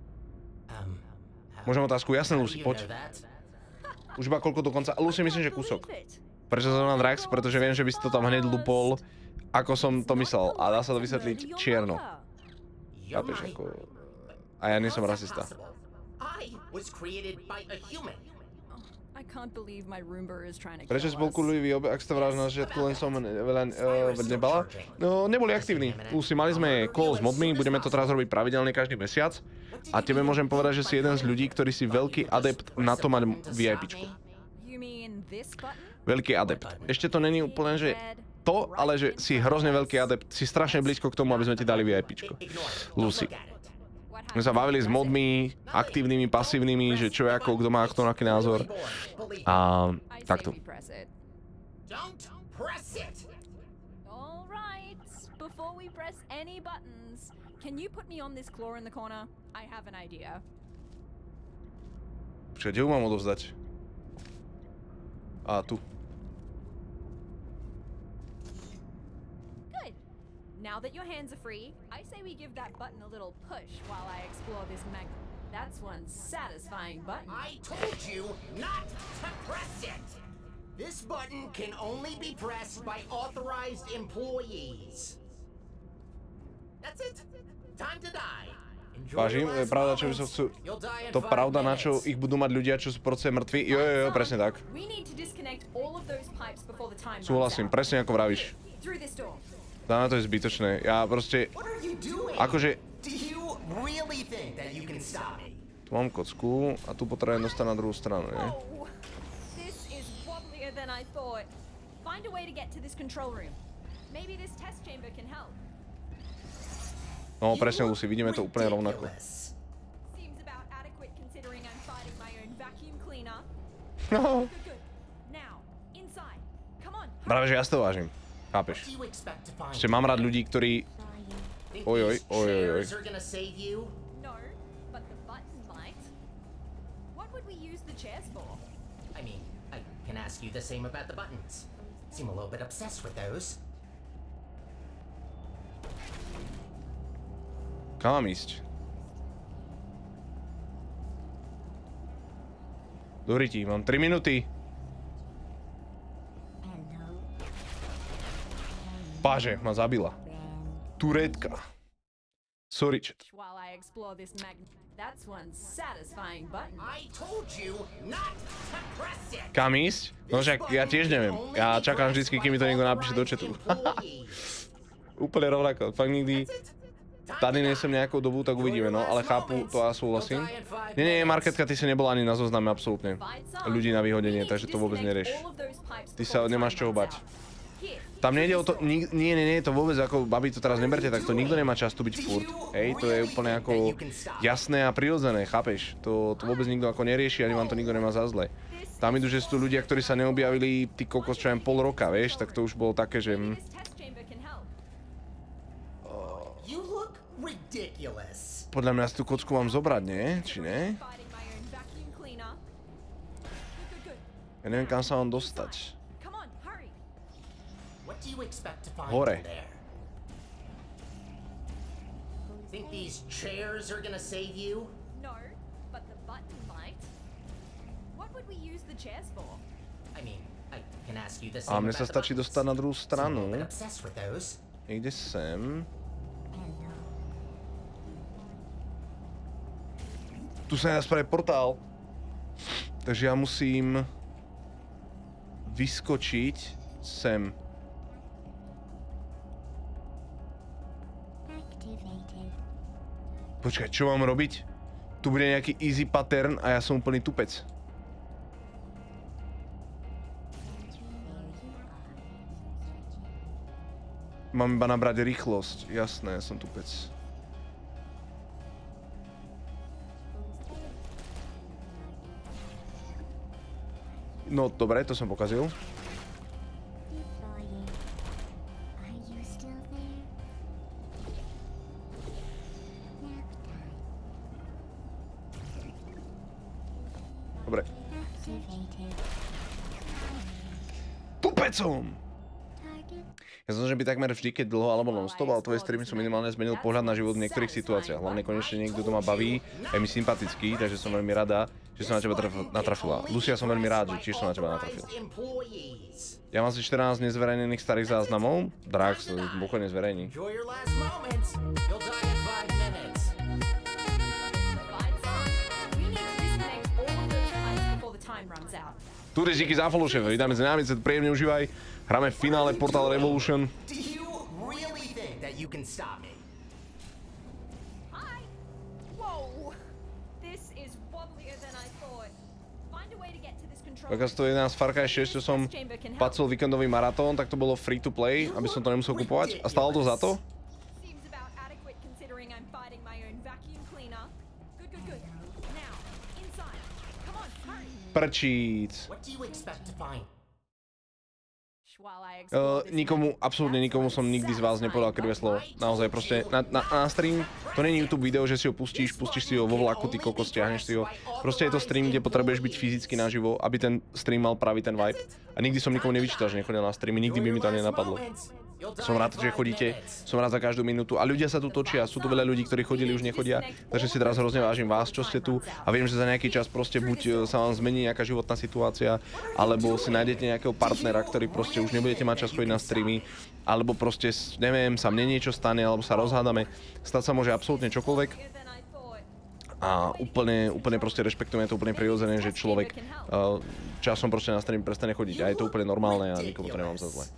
Môžem otázku? Jasne, How do Lucy, you poď. know that? Už iba koľko do konca? Lucy, myslím, že Can't kúsok. believe it. Prečo som na Drax? Pretože viem, že by si to tam hneď lupol, ako som to myslel. A dá sa to vysvetliť čierno. You're Chápeš, my- ako... A ja nie som How's that rasista. possible? I was created by a human. I can't believe my Roomba is trying to Prečo si kill bol us. kurlivý, ak ste vražil na začiatku, len som veľa nebala? No, neboli aktívni. Lucy, mali sme call s modmi, budeme to teraz robiť pravidelne každý mesiac. A tebe môžem povedať, že si jeden z ľudí, ktorý si veľký adept na to mať VIPčku. You mean this button? Veľký adept. Ešte to není úplne, že to, ale že si hrozne veľký adept. Si strašne blízko k tomu, aby sme ti dali VIPčko. Lucy. What My sa bavili s modmi, aktívnymi, pasívnymi, že čo je ako, kto má kto aký názor. A I say takto. we press it. Don't press it. All right. Before we press any buttons, can you put me on this claw in the corner? I have an idea. Počkaj, kde ju mám odovzdať? A tu. Good. Now that your hands are free, I say we give that button a little push while I explore this mag. That's one satisfying button. I told you not to press it. This button can only be pressed by authorized employees. That's it. Time to die. Enjoy Vážim, your last pravda, čo by som moments. chcel... You'll die in To 5 pravda, na čo minutes. ich budú mať ľudia, čo sú proste mŕtvi? Jo, presne tak. We need to disconnect all of those pipes before the time runs Súhlasím, out. presne ako vravíš. Through this door. Dáme, to je zbytočné. Ja proste... What are you doing? Akože... Do you really think that you can stop me? Tu mám kocku a tu potrebujem dostať na druhú stranu, nie? Oh, this is wobblier than I thought. Find a way to get to this control room. Maybe this test chamber can help. No, presne, Lucy, vidíme to úplne rovnako. Ridiculous. Seems about adequate considering I'm fighting my own vacuum cleaner. No. Good. Now, inside. Come on. Práve, že ja si to vážim. Chápeš? Do you expect to find Ešte mám rád ľudí, ktorí... Think Oj, these oj, oj, oj. chairs are gonna save you? No, but the button might. What would we use the chairs for? I mean, I can ask you the same about the buttons. Seem a little bit obsessed with those. Kam mám ísť? Do ryti, mám 3 minúty. Páže, ma zabila. Turetka. Sorry, chat. While I explore this that's one satisfying button. I told you not to press it. Kam ísť? No však ja tiež neviem. Ja čakám vždycky, kým mi to niekto napíše do chatu. Úplne rovnako. Fakt nikdy... Tady nejsem nejakou dobu, tak uvidíme, no. Ale chápu, to ja súhlasím. Nie, Marketka, ty si nebola ani na zozname, absolútne. Ľudí na vyhodenie, takže to vôbec nerieš. Ty sa nemáš čoho bať. Tam nejde o to, nie, to vôbec ako, babi, to teraz neberte, tak to nikto nemá čas tu byť furt. Hej, to je úplne ako jasné a prirodzené, chápeš? To vôbec nikto ako nerieši, ani vám to nikto nemá za zle. Tam idú, že sú tu ľudia, ktorí sa neobjavili, ty kokos, čo aj pol roka, vieš, tak to už bolo také, že... You look ridiculous. Podľa mňa si tú kocku mám zobrať, nie? Či ne? Ja neviem, kam sa mám dostať. What do you expect to find Hore. in there? Think these chairs are gonna save you? No, but the button might. What would we use the chairs for? I mean, I can ask you the A same mne sa about the stačí buttons. dostať na druhú Seem a stranu. little bit obsessed with those. Niekde sem. Tu sa nedá spraviť portál. Takže ja musím vyskočiť sem. Počkaj, čo mám robiť? Tu bude nejaký easy pattern a ja som úplný tupec. Mám iba nabrať rýchlosť. Jasné, som tupec. No, dobre, to som pokazil. Dobre. Tupecom! Ja som, že by takmer vždy, keď dlho alebo non-stop, ale tvoje streamy sú minimálne zmenil pohľad na život v niektorých situáciách. Hlavne konečne niekto to ma baví, je mi sympatický, takže som veľmi rada, že som na teba natrafila. Lucia, som veľmi rád, že tiež som na teba natrafil. Ja mám si 14 nezverejnených starých záznamov. Drax, pokojne zverejní. Tudy, díky za follow, šéfe. Vítajme s nami, príjemne užívaj. Hráme v finále Portal Revolution. Pokiaľ to je nás Far Cry 6, čo som pacol víkendový maratón, tak to bolo free to play, aby som to nemusel kupovať. A stálo to za to? Prčíc. Nikomu, absolútne nikomu som nikdy z vás nepovedal krivé slovo. Naozaj proste, na stream, to nie je YouTube video, že si ho pustíš si ho vo vlaku, ty kokos, stiahneš si ho. Proste je to stream, kde potrebuješ byť fyzicky naživo, aby ten stream mal pravý ten vibe. A nikdy som nikomu nevyčítal, že nechodil na streamy, nikdy by mi to nenapadlo. Som rád, že chodíte, som rád za každú minútu a ľudia sa tu točia, sú tu veľa ľudí, ktorí chodili, už nechodia, takže si teraz hrozne vážim vás, čo ste tu a viem, že za nejaký čas proste buď sa vám zmení nejaká životná situácia, alebo si nájdete nejakého partnera, ktorý proste už nebudete mať čas chodiť na streamy, alebo proste, neviem, sa mne niečo stane, alebo sa rozhádame, stať sa môže absolútne čokoľvek. A úplne proste rešpektujem, je to úplne prirodzené, že človek časom proste na stream prestane chodiť a je to úplne normálne a nikomu to nemám za zle.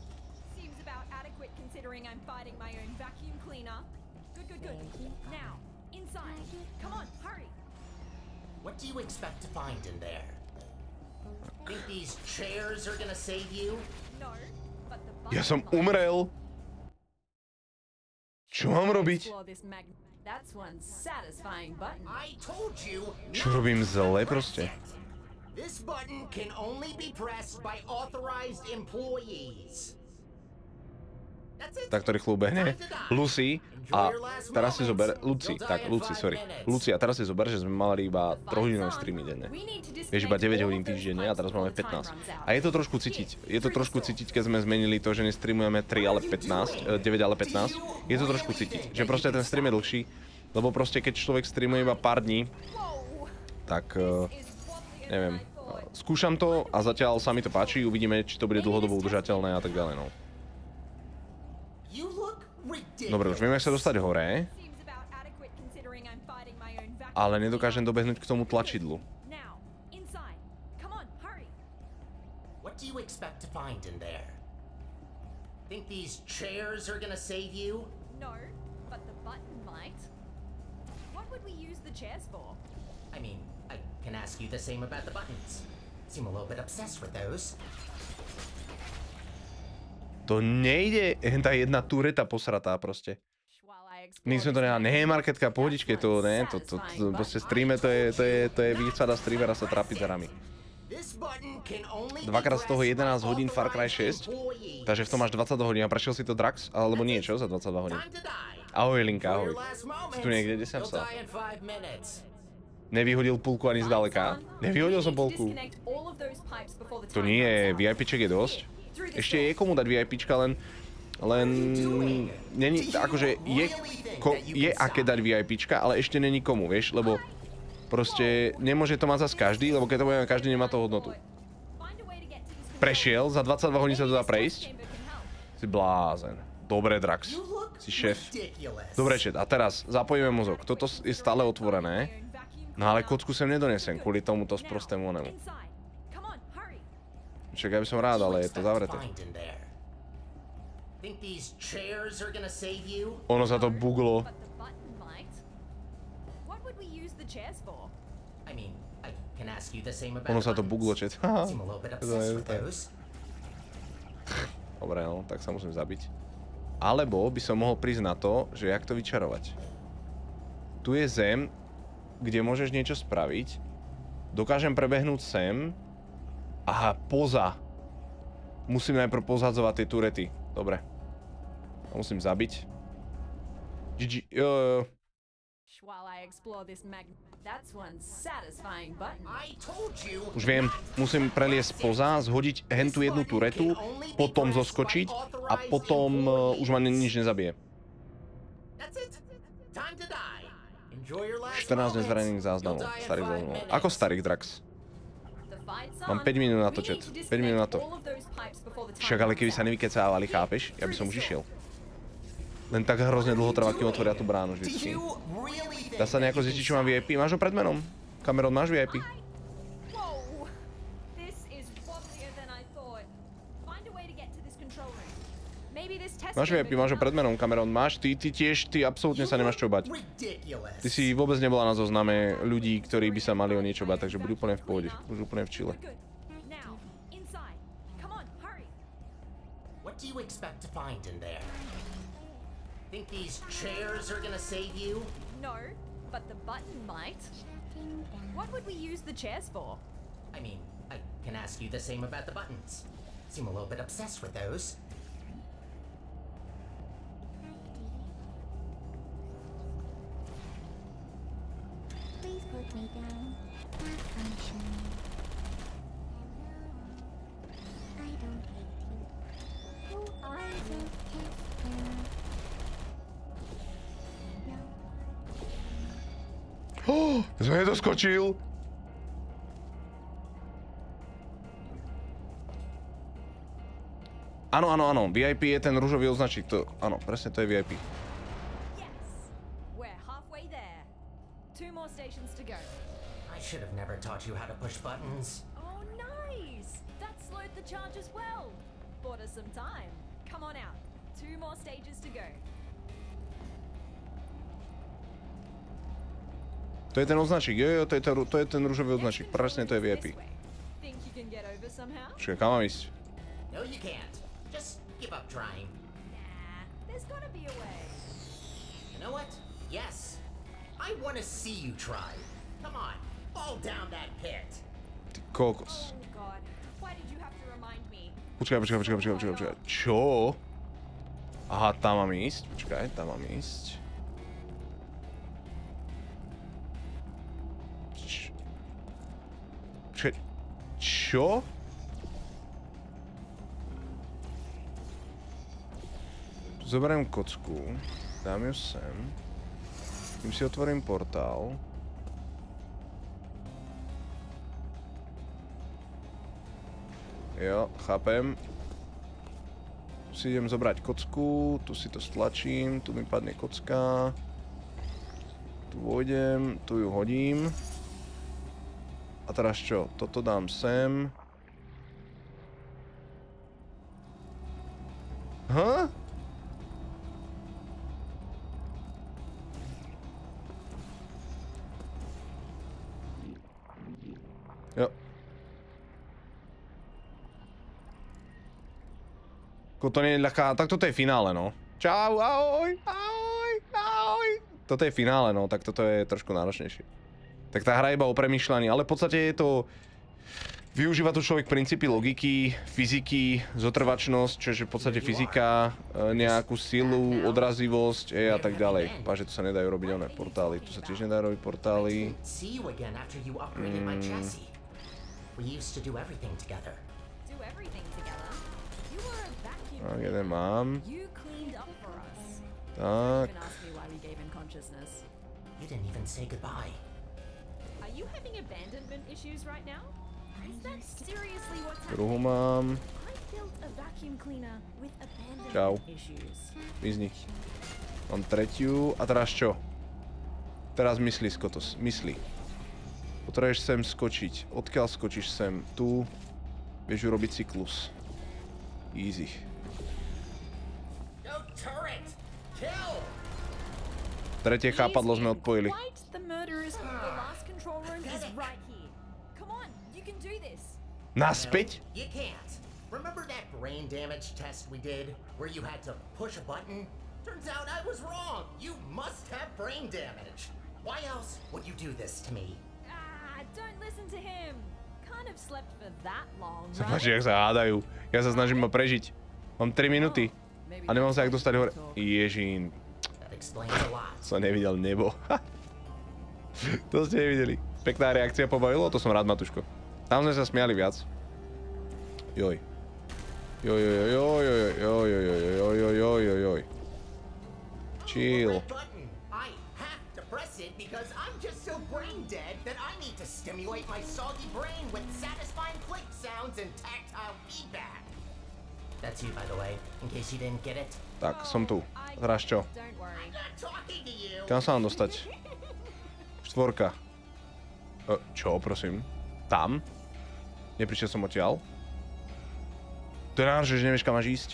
What do you expect to find in there? Think these chairs are gonna save you? No, but the Ja som umrel. Čo mám robiť? Čo robím zle proste? This button can only be pressed by authorized employees. Tak to rýchlo ubehne. Lucy, a teraz si zober, Lucia, teraz si zober, že sme mali iba 3-hodinové streamy denne. Vieš, iba 9 hodín týždenne a teraz máme 15. A je to trošku cítiť, keď sme zmenili to, že nestreamujeme 3, ale 15, 9, ale 15. Je to trošku cítiť, že proste ten stream je dlhší, lebo proste keď človek streamuje iba pár dní, tak neviem, skúšam to a zatiaľ sa mi to páči, uvidíme, či to bude dlhodobo udržateľné a tak ďalej, no. Dobre, už viem, jak sa dostať hore. Ale nedokážem dobehnúť k tomu tlačidlu. What do you expect to find in there? Think these chairs are gonna save you? No, but the button might. What would we use the chairs for? I mean, I can ask you the same about the buttons. Seem a little bit obsessed with those. To nejde, tá jedna tureta posratá proste. Nikdy sme to nehali, Marketka, pohodičke, to ne, to proste streame, to je výsada streamera sa trápiť za rami. Dvakrát z toho 11 hodín Far Cry 6, takže v tom máš 22 hodín a prešiel si to Drax, alebo niečo za 22 hodín. Ahoj Linka, ahoj. Si tu niekde, kde som sa? Nevyhodil púlku ani zďaleka. Nevyhodil som púlku. To nie je, VIPček je dosť. Ešte je komu dať VIPčka, len není, akože je aké dať VIPčka, ale ešte není komu, vieš, lebo proste nemôže to mať zas každý, lebo keď to bude každý, nemá to hodnotu. Prešiel, za 22 hodín sa to dá prejsť? Si blázen. Dobre, Drax, si šéf. Dobre, chat, a teraz zapojíme mozog. Toto je stále otvorené, no ale kocku sem nedonesem kvôli tomuto sprostému onemu. Čakaj, by som rád, ale je to zavreté. Ono sa to buglo. Ono sa to buglo, chat. Dobre, no, tak sa musím zabiť. Alebo by som mohol prísť na to, že jak to vyčarovať. Tu je zem, kde môžeš niečo spraviť. Dokážem prebehnúť sem. Aha, poza. Musím najprv pozhadzovať tie turety. Dobre. To musím zabiť. GG. Už viem, musím preliesť spoza, zhodiť hentu jednu turetu, potom zoskočiť a potom už ma nič nezabije. 14 nezverejných záznamov, starých záznamov. Ako starých, Drax? Mám 5 minút na to, chat. 5 minút na to. Však ale keby sa nevykecávali, chápeš? Ja by som už išiel. Len tak hrozne dlho trvá, kým otvoria tú bránu vždycky. Dá sa nejako zistiť, čo mám VIP? Máš ho pred menom? Cameron, máš VIP? Máš VIP, máš ho pred menom, Cameron, máš? Ty tiež, ty absolútne sa nemáš čo bať. Ty si vôbec nebola na zozname ľudí, ktorí by sa mali o niečo bať, takže buď úplne v pohode, buď úplne v chile. What do you expect to find in there? Think these chairs are gonna save you? No, but the button might. What would we use the chairs for? I mean, I can ask you the same about the buttons. Seem a little bit obsessed with those. Please put me down. Malfunction. I don't hate you. Who are the tester? Som nedoskočil. Áno, VIP je ten ružový označík, to, áno, presne to je VIP. I should have never taught you how to push buttons. Oh, nice! That slowed the charge as well. Bought us some time. Come on out. 2 more stages to go. To je ten označík, jo, to je ten ružový označík, presne to je VIP. Čiže, kam mám ísť? No, you can't. Just give up trying. Nah, there's gotta be a way. You know what? Yes. I want to see you try. Come on, fall down that pit. Ty kokos. Oh god, why did you have to remind me? Počkaj. Čo? Aha, tam mám ísť. Počkaj, tam mám ísť. Čo? Zoberiem kocku, dám ju sem, tým si otvorím portál. Jo, chápem. Tu si idem zobrať kocku, tu si to stlačím, tu mi padne kocka. Tu vojdem, tu ju hodím. A teraz čo? Toto dám sem. Ha? Jo. To nie je ľahká, tak toto je finále, no. Čau, ahoj. Toto je finále, no, tak toto je trošku náročnejšie. Tak tá hra je iba o premýšľaní, ale v podstate je to... Využíva tu človek princípy logiky, fyziky, zotrvačnosť, čo je v podstate fyzika, nejakú silu, odrazivosť a tak ďalej. Páže, tu sa nedajú robiť oné portály, tu sa tiež nedajú robiť portály. Tak, jeden mám. Tak. Druhú mám. Čau. Vyzni. Mám tretiu. A teraz čo? Teraz myslí, Skotos. Myslí. Potrebuješ sem skočiť. Odkiaľ skočíš sem? Tu. Vieš urobiť cyklus. Easy. Tretie chápadlo sme odpojili. Naspäť? remember that brain damage test we did, where you had to push a button? Turns out I was wrong. You must have brain damage. Why else would you do this to me? Ah, don't listen to him. Can't have slept for that long, Sa right? páči, jak sa hádajú. Ja sa snažím ma prežiť. Mám 3 minúty. A nemám sa jak dostať hore. Ježín. That explains a lot. Som nevidel nebo. To ste nevideli. Pekná reakcia, pobavilo? To som rád, Matuško. Tam sme sa smiali viac. Joj. Joj, joj, joj, joj, joj, joj, joj, joj, joj, joj, joj. Chill. Red button. I have to press it because I'm just so brain dead that I need to stimulate my soggy brain with satisfying click sounds and tactile feedback. That's you, by the way, in case you didn't get it. Tak, som tu. Teraz čo? Don't worry. I'm not talking to you. Kam sa mám dostať? 4. Čo, prosím? Tam? Neprišiel som odtiaľ? To je rád, že nevieš, kam máš ísť.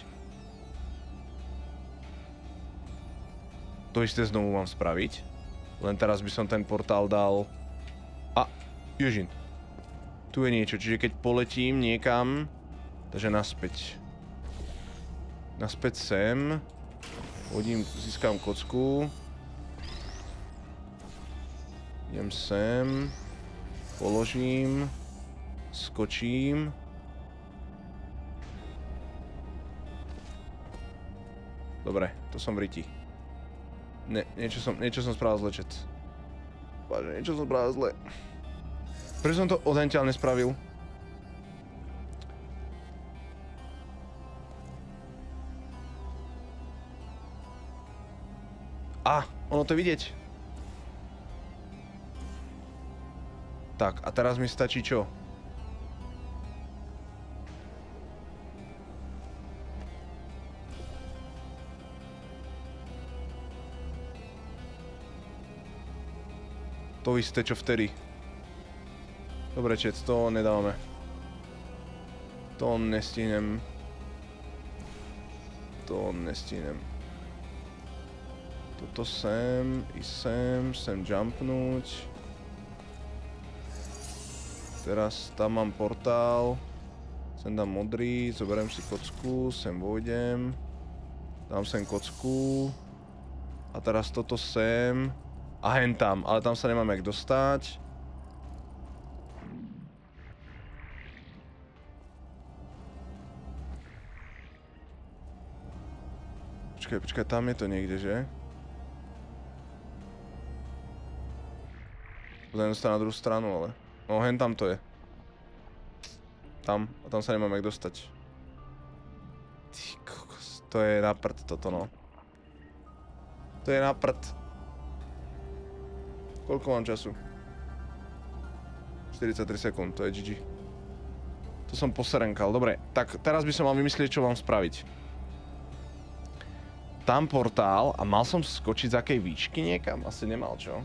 To isté znovu mám spraviť. Len teraz by som ten portál dal... A, Ježin. Tu je niečo, čiže keď poletím niekam... Takže naspäť. Naspäť sem. Hodím, získam kocku. Idem sem. Položím. Skočím. Dobre, to som v riti. Ne, niečo som spravil zle, chat. Vážne, niečo som spravil zle. Prečo som to odentiaľ nespravil? Ono to je vidieť. Tak, a teraz mi stačí čo? To isté, čo vtedy. Dobre, čet, to nedávame. To nestihnem. To nestihnem. Toto sem, i sem jumpnúť. Teraz tam mám portál. Sem dám modrý, zoberiem si kocku, sem vojdem. Dám sem kocku. A teraz toto sem. A hen tam, ale tam sa nemám jak dostať. Počkaj, tam je to niekde, že? Budem dostať na druhú stranu, ale... No, hen tam to je. Tam, a tam sa nemám jak dostať. Ty kokos, to je na prd toto, no. To je na prd. Koľko mám času? 43 sekúnd, to je GG. To som poserenkal, dobre. Tak, teraz by som mal vymyslieť, čo mám spraviť. Tam portál a mal som skočiť z akej výšky niekam? Asi nemal, čo?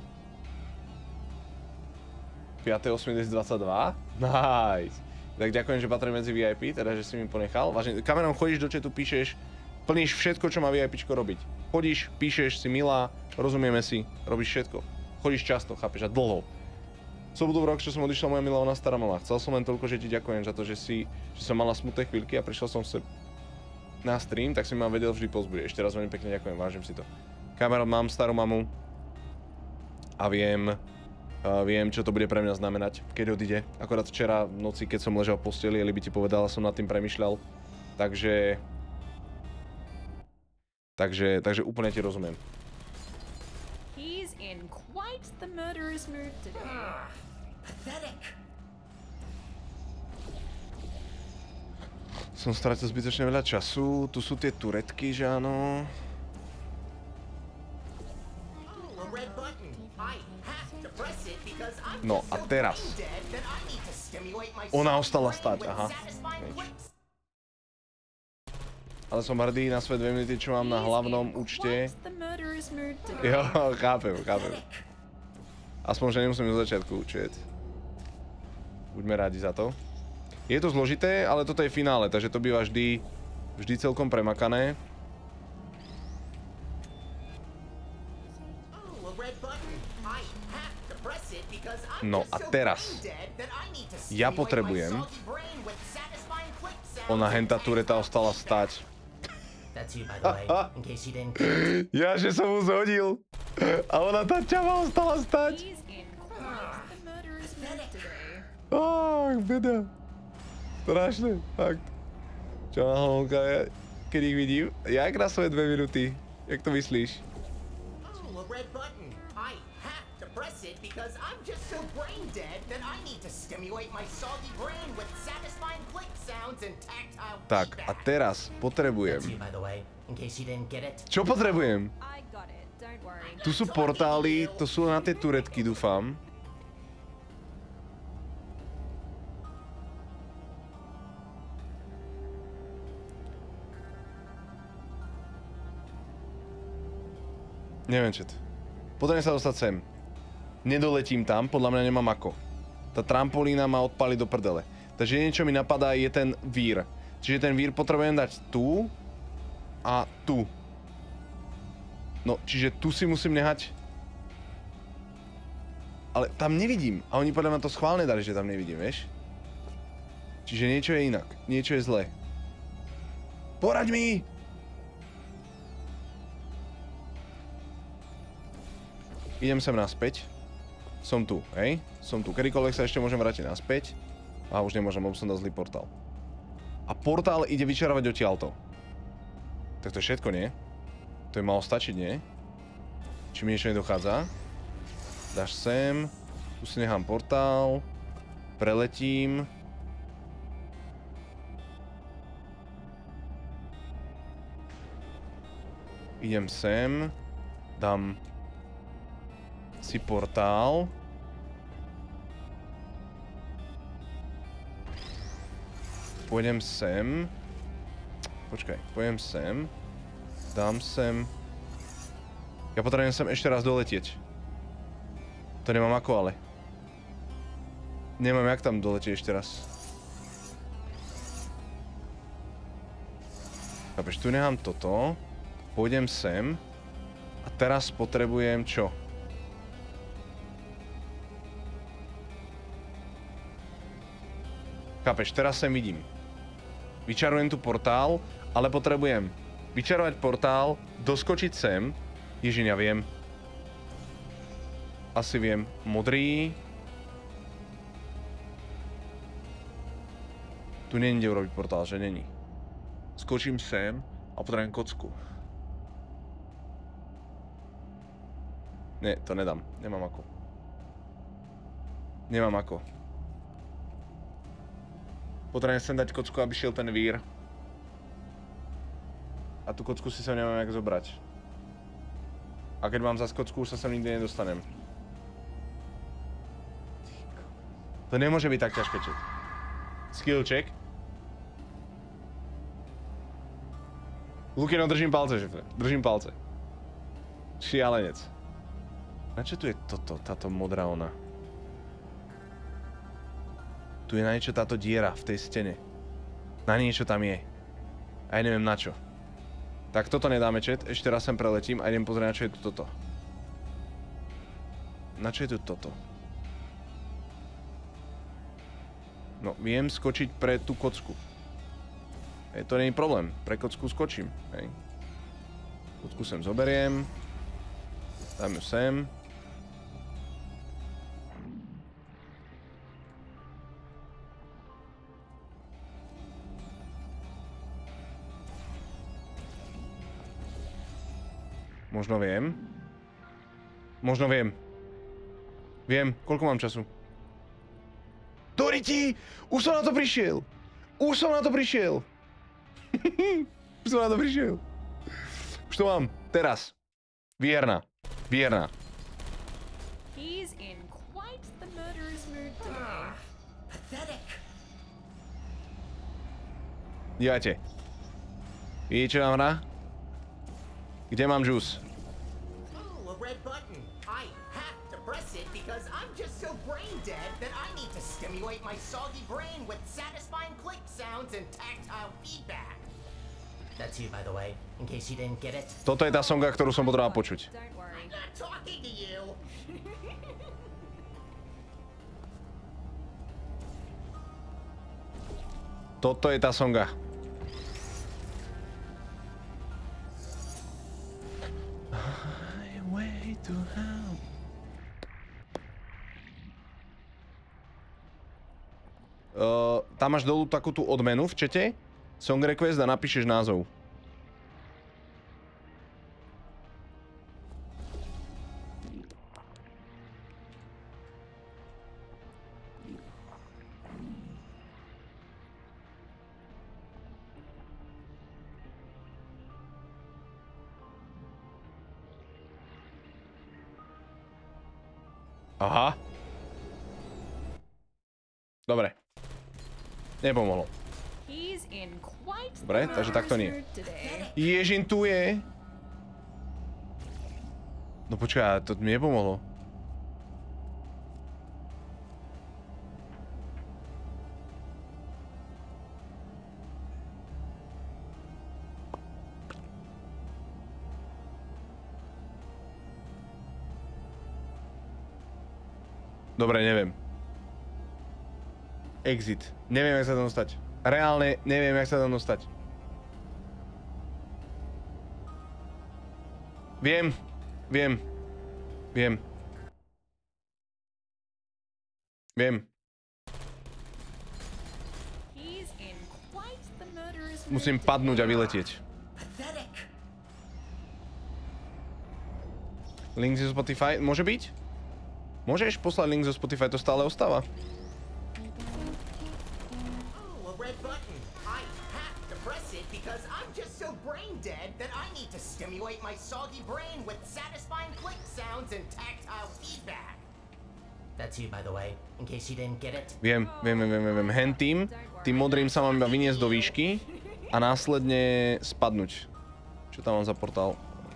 5.8.22? Nice. Tak ďakujem, že patrí medzi VIP, teda že si mi ponechal. Vážne, kamerom chodíš do chatu, píšeš, plníš všetko, čo má VIPčko robiť. Chodíš, píšeš, si milá, rozumieme si, robíš všetko. Chodíš často, chápeš, a dlho. Sobotu v rok, čo som odišla moja milovaná stará mama. Chcel som len toľko, že ti ďakujem za to, že som mala smutné chvíľky a prišiel som na stream, tak si ma vedel vždy pozbudiť. Ešte raz veľmi pekne ďakujem, vážim si to. Kamarát, mám starú mamu a viem, čo to bude pre mňa znamenať, keď odíde. Akorát včera v noci, keď som ležal v posteli, Eli by ti povedala, som nad tým premýšľal. Takže úplne ti rozumiem. He's in quite the murderous mood today. Pathetic. Som stratil zbytočne veľa času. Tu sú tie turetky, že áno. No a teraz. Ona ostala stáť, aha. Ale som hrdý na svoje 2 minúty, čo mám na hlavnom účte. Jo, chápem. Aspoň, že nemusím od začiatku učiť. Buďme rádi za to. Je to zložité, ale toto je finále, takže to býva vždy celkom premakané. No a teraz ja potrebujem. Ona henta tureta ostala stať. Ja, že som mu zhodil. A ona tá čava ostala stať. He's in quite the murderer's mood today. Ach, beda. Strašné, fakt. Čo má holka, keď ich vidím? Jak na svoje 2 minúty? Jak to myslíš? Oh, a red button. I have to press it because I'm just so brain dead that I need to stimulate my soggy brain with satisfying click sounds and tactile Tak, a feedback. teraz potrebujem. That's you, by the way, in case you didn't get it. Čo potrebujem? I got it, don't worry. Tu sú portály, to sú na tie turetky, dúfam. Neviem, čo to. Potrebujem sa dostať sem. Nedoletím tam, podľa mňa nemám ako. Tá trampolína ma odpali do prdele. Takže jediné, čo mi napadá, je ten vír. Čiže ten vír potrebujem dať tu a tu. No, čiže tu si musím nehať. Ale tam nevidím. A oni podľa mňa to schválne dali, že tam nevidím, vieš? Čiže niečo je inak. Niečo je zlé. Poraď mi! Idem sem naspäť. Som tu, hej? Som tu. Kedykoľvek sa ešte môžem vrátiť naspäť. A už nemôžem, lebo som dal zlý portál. A portál ide vyčarovať odtiaľto. Tak to je všetko, nie? To je malo stačiť, nie? Či mi niečo nedochádza? Dáš sem. Tu si nechám portál. Preletím. Idem sem. Dám si portál. Pôjdem sem. Počkaj, pôjdem sem. Dám sem. Ja potrebujem sem ešte raz doletieť. To nemám ako, ale. Nemám jak tam doletieť ešte raz. Chápeš, tu nechám toto. Pôjdem sem. A teraz potrebujem čo? Chápeš, teraz sem vidím. Vyčarujem tu portál, ale potrebujem vyčarovať portál, doskočiť sem. Ježiň, ja viem. Asi viem. Modrý. Tu není kde urobiť portál, že není. Skočím sem a potrebujem kocku. Nie, to nedám. Nemám ako. Nemám ako. Potrebujem sem dať kocku, aby šiel ten vír. A tú kocku si sem nemám jak zobrať. A keď mám zas kocku, už sa sem nikdy nedostanem. To nemôže byť tak ťažké, čet. Skill check. Lukino, držím palce, šefe. Držím palce. Šialenec. Na čo tu je toto, táto modrá ona? Tu je na niečo táto diera v tej stene. Na niečo tam je. A ja neviem na čo. Tak toto nedáme, chat. Ešte raz sem preletím a idem pozrieť, na čo je tu toto. Na čo je tu toto? No, viem skočiť pre tú kocku. Hej, to nie je problém. Pre kocku skočím, hej. Kocku sem zoberiem. Dám ju sem. Možno viem. Možno viem. Viem, koľko mám času. Doriti! Už som na to prišiel! Už som na to prišiel! Už som na to prišiel. Už to mám. Teraz. Vierna. Vierna. He's in quite the murderer's mood today. Pathetic. Dívajte. Vidíte, čo nám hrá? Kde mám juice? Oh, a red button. I have to press it because I'm just so brain dead that I need to stimulate my soggy brain with satisfying click sounds and tactile feedback. That's you, by the way, in case you didn't get it. Toto je tá songa, ktorú som potreboval počuť. Don't worry. I'm not talking to you. Toto je tá songa. Highway to hell. Tam máš dolu takú tú odmenu v čete. Song request a napíšeš názov. Aha. Dobre. Nepomohlo. Dobre, takže takto nie. Ježin tu je. No počkaj, to mi nepomohlo. Dobre, neviem. Exit. Neviem, jak sa tam dostať. Reálne neviem, jak sa tam dostať. Viem. Viem. Viem. Viem. Musím padnúť a vyletieť. Link zo Spotify? Môže byť? Môžeš poslať link zo Spotify, to stále ostáva. Dead that I need to stimulate my soggy brain with satisfying click sounds and tactile feedback. That's you, by the way, in case you didn't get it. Viem. Hand tým modrým sa mám iba vyniesť do výšky a následne spadnúť. Čo tam mám za portál?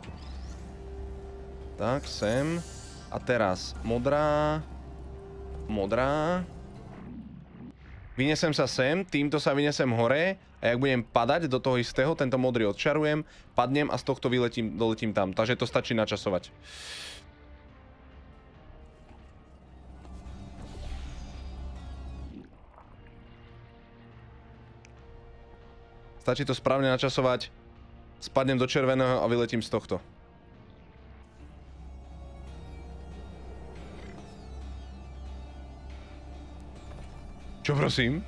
Tak, sem. A teraz modrá. Modrá. Vyniesem sa sem, týmto sa vyniesem hore a jak budem padať do toho istého, tento modrý odčarujem, padnem a z tohto doletím tam. Takže to stačí načasovať. Stačí to správne načasovať, spadnem do červeného a vyletím z tohto. Čo prosím?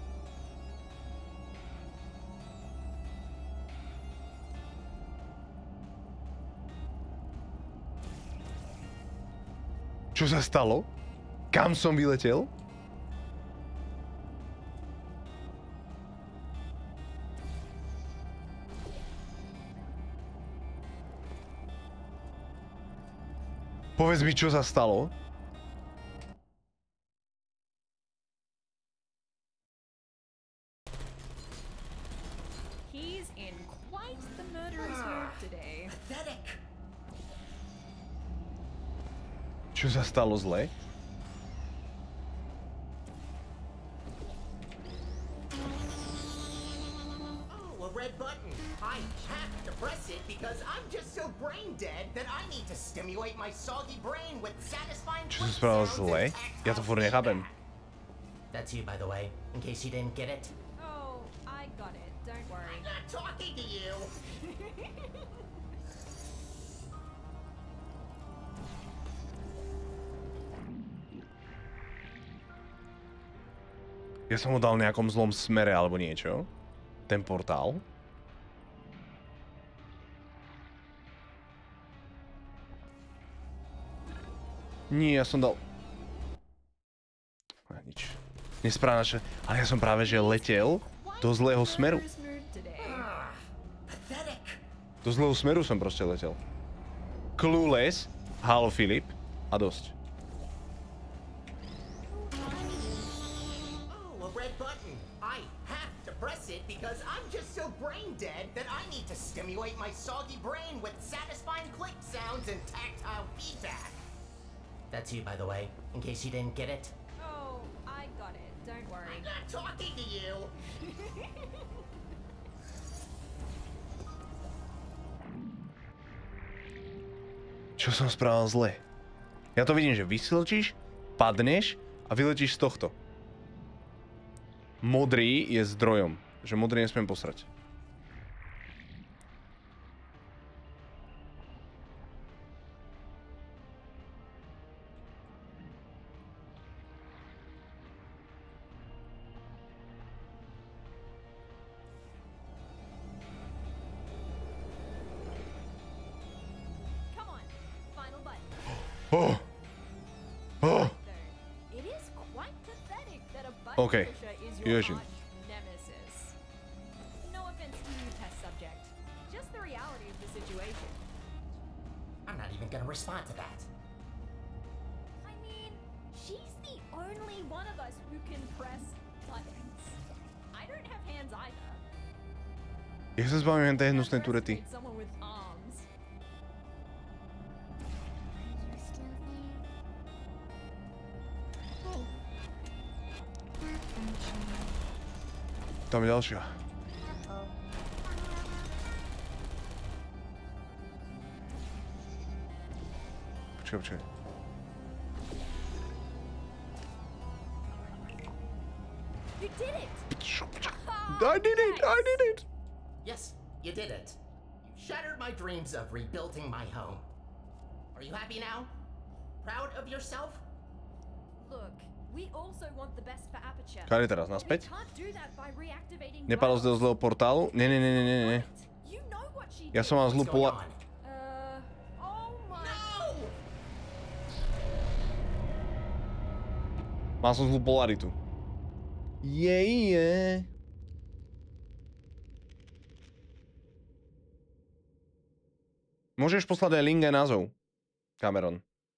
Čo sa stalo? Kam som vyletel? Povedz mi, čo sa stalo? Čo sa stalo zle? Oh, a red button. I have to press it because I'm just so brain dead that I need to stimulate my soggy brain with satisfying. Čo sa spravilo zle? Ja to furt nechápem. That's you, by the way, in case you didn't get it. Oh, I got it. Don't worry. I'm not talking to you. Ja som ho dal v nejakom zlom smere alebo niečo. Ten portál. Nie, ja som dal... Nič. Nesprávna, že... Ale ja som práve, že letel do zlého smeru. Do zlého smeru som proste letel. Clueless, Halo Filip a dosť. Because I'm just so brain dead that I need to stimulate my soggy brain with satisfying click sounds and tactile feedback. That's you, by the way, in case you didn't get it. Oh, I got it. Don't worry. I'm not talking to you. Čo som spravil zle? Ja to vidím, že vysilčíš, padneš a vyletíš z tohto. modrý je zdrojom. Že modrý nesmiem posrať. Oh. Oh. It is quite pathetic that a button Okay. pusher is your Ježiš. arch nemesis. No offense to you, test subject. Just the reality of the situation. I'm not even gonna respond to that. I mean, she's the only one of us who can press buttons. I don't have hands either. Jak sa zbavím tej hnusnej turety? Need someone with arms. Are you still there? Hey. Malfunction. Tam je ďalšia. Uh-oh. Počkaj. You did it! I did it! Yes, you did it. You shattered my dreams of rebuilding my home. Are you happy now? Proud of yourself? Look, we also want the best for Aperture. Kade teraz, We naspäť? can't do that by reactivating Nepadol z toho zlého portálu? Nie. You know what she Ja did. som mal zlú What's going pola... on? Oh my. No! Mal som zlú polaritu. Je. Môžeš poslať aj link aj názov. Cameron.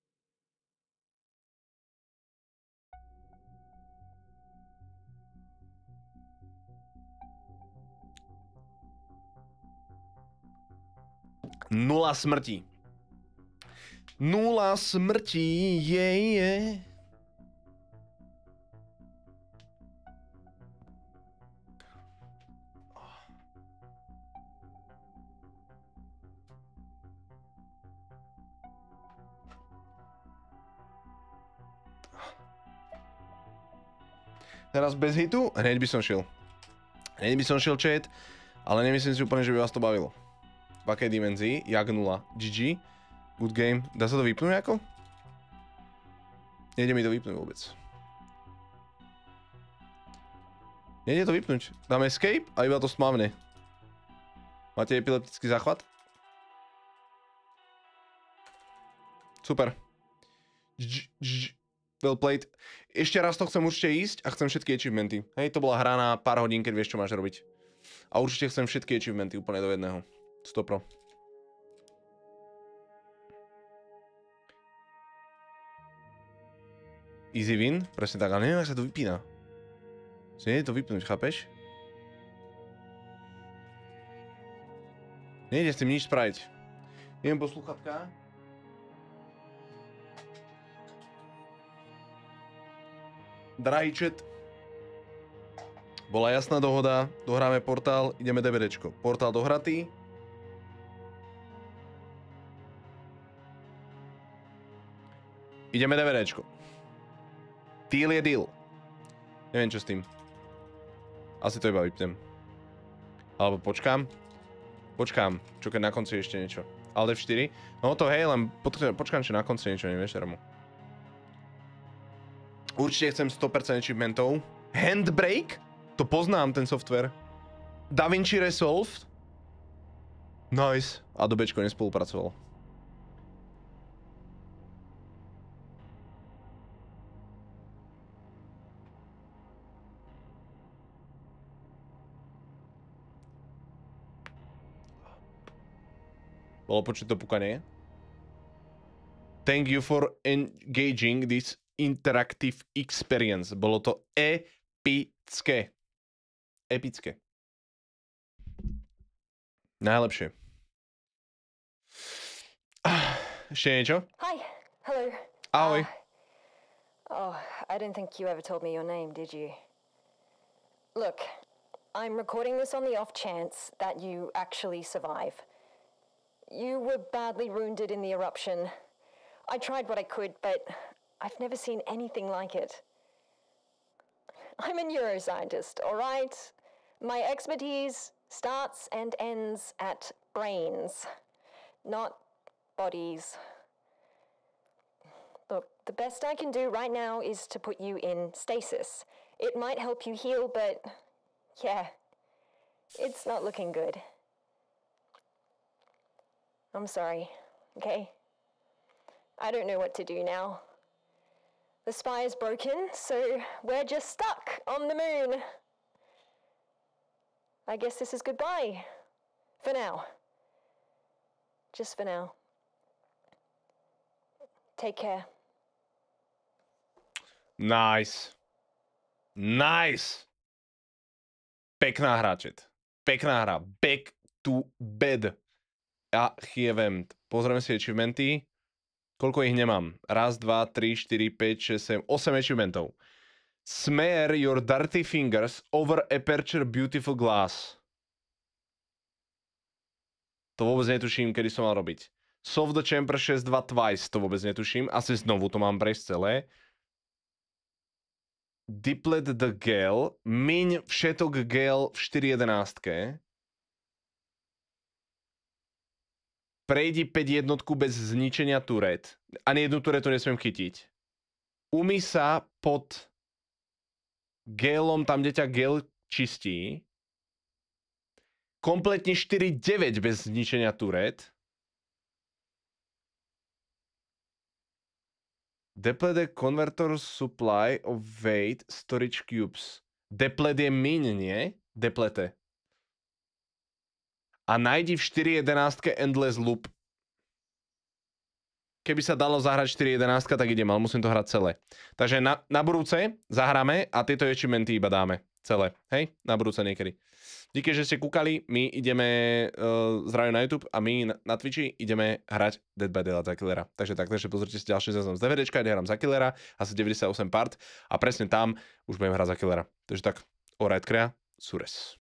Nula smrti. Nula smrti, je. Teraz bez hitu, hneď by som šiel. Chat, ale nemyslím si úplne, že by vás to bavilo. V akej dimenzii? Jak 0. GG. Good game. Dá sa to vypnúť ako? Nejde mi to vypnúť vôbec. Nejde to vypnúť. Dám escape a iba to stmavne. Máte epileptický záchvat? Super. Well played. Ešte raz to chcem určite ísť a chcem všetky achievementy. Hej, to bola hra na pár hodín, keď vieš, čo máš robiť. A určite chcem všetky achievementy úplne do jedného. 100%. Easy win, presne tak, ale neviem, ak sa to vypína. Nie je to vypnúť, chápeš? Nejde s tým nič spraviť. Idem po sluchatka. Drahý chat, bola jasná dohoda, dohráme portál, ideme DVDčko. Portál dohratý. Ideme DVDčko. Deal je deal. Neviem čo s tým. Asi to iba vypnem. Alebo počkám. Počkám, čo keď na konci ešte niečo. Alt F4. No to hej, len počkám, či na konci niečo nevieš, Ramo. Určite chcem 100% achievementov. Handbrake? To poznám, ten software. DaVinci Resolve? Nice. Adobečko nespolupracovalo. Bolo počuť to pukanie? Thank you for engaging this interactive experience. Bolo to epické. Epické. Najlepšie. Ešte niečo? Hi. Hello. Ahoj. Oh, I didn't think you ever told me your name, did you? Look, I'm recording this on the off chance that you actually survive. You were badly wounded in the eruption. I tried what I could, but I've never seen anything like it. I'm a neuroscientist, all right? My expertise starts and ends at brains, not bodies. Look, the best I can do right now is to put you in stasis. It might help you heal, but yeah, it's not looking good. I'm sorry, okay? I don't know what to do now. The spy is broken, so we're just stuck on the moon. I guess this is goodbye. For now. Just for now. Take care. Nice. Nice. Pekná hra, chat. Pekná hra. Back to bed. Achievement. Pozrieme si achievementy. Koľko ich nemám? 1, 2, 3, 4, 5, 6, 7, 8 achievementov. Smear your dirty fingers over aperture beautiful glass. To vôbec netuším, kedy som mal robiť. Solve the chamber 6-2 twice. To vôbec netuším. Asi znovu to mám prejsť celé. Deplet the gel. Miň všetok gel v 4.11. Prejdi 5 jednotku bez zničenia turet. Ani jednu turetu nesmiem chytiť. Umyj sa pod gelom, tam kde ťa gel čistí. Kompletne 4-9 bez zničenia turet. Deplete converter supply of weight storage cubes. Deplete je min, nie? Deplete. A nájdi v 4.11 endless loop. Keby sa dalo zahrať 4.11, tak idem, ale musím to hrať celé. Takže na budúce zahráme a tieto achievementy iba dáme. Celé. Hej? Na budúce niekedy. Díky, že ste kúkali. My ideme zdravím na YouTube a my na Twitchi ideme hrať Dead by Daylight za Killera. Takže takže pozrite si ďalší záznam z DVDčka, kde hrám za Killera, asi 98 part a presne tam už budem hrať za Killera. Takže tak, alright, Krea, Sures.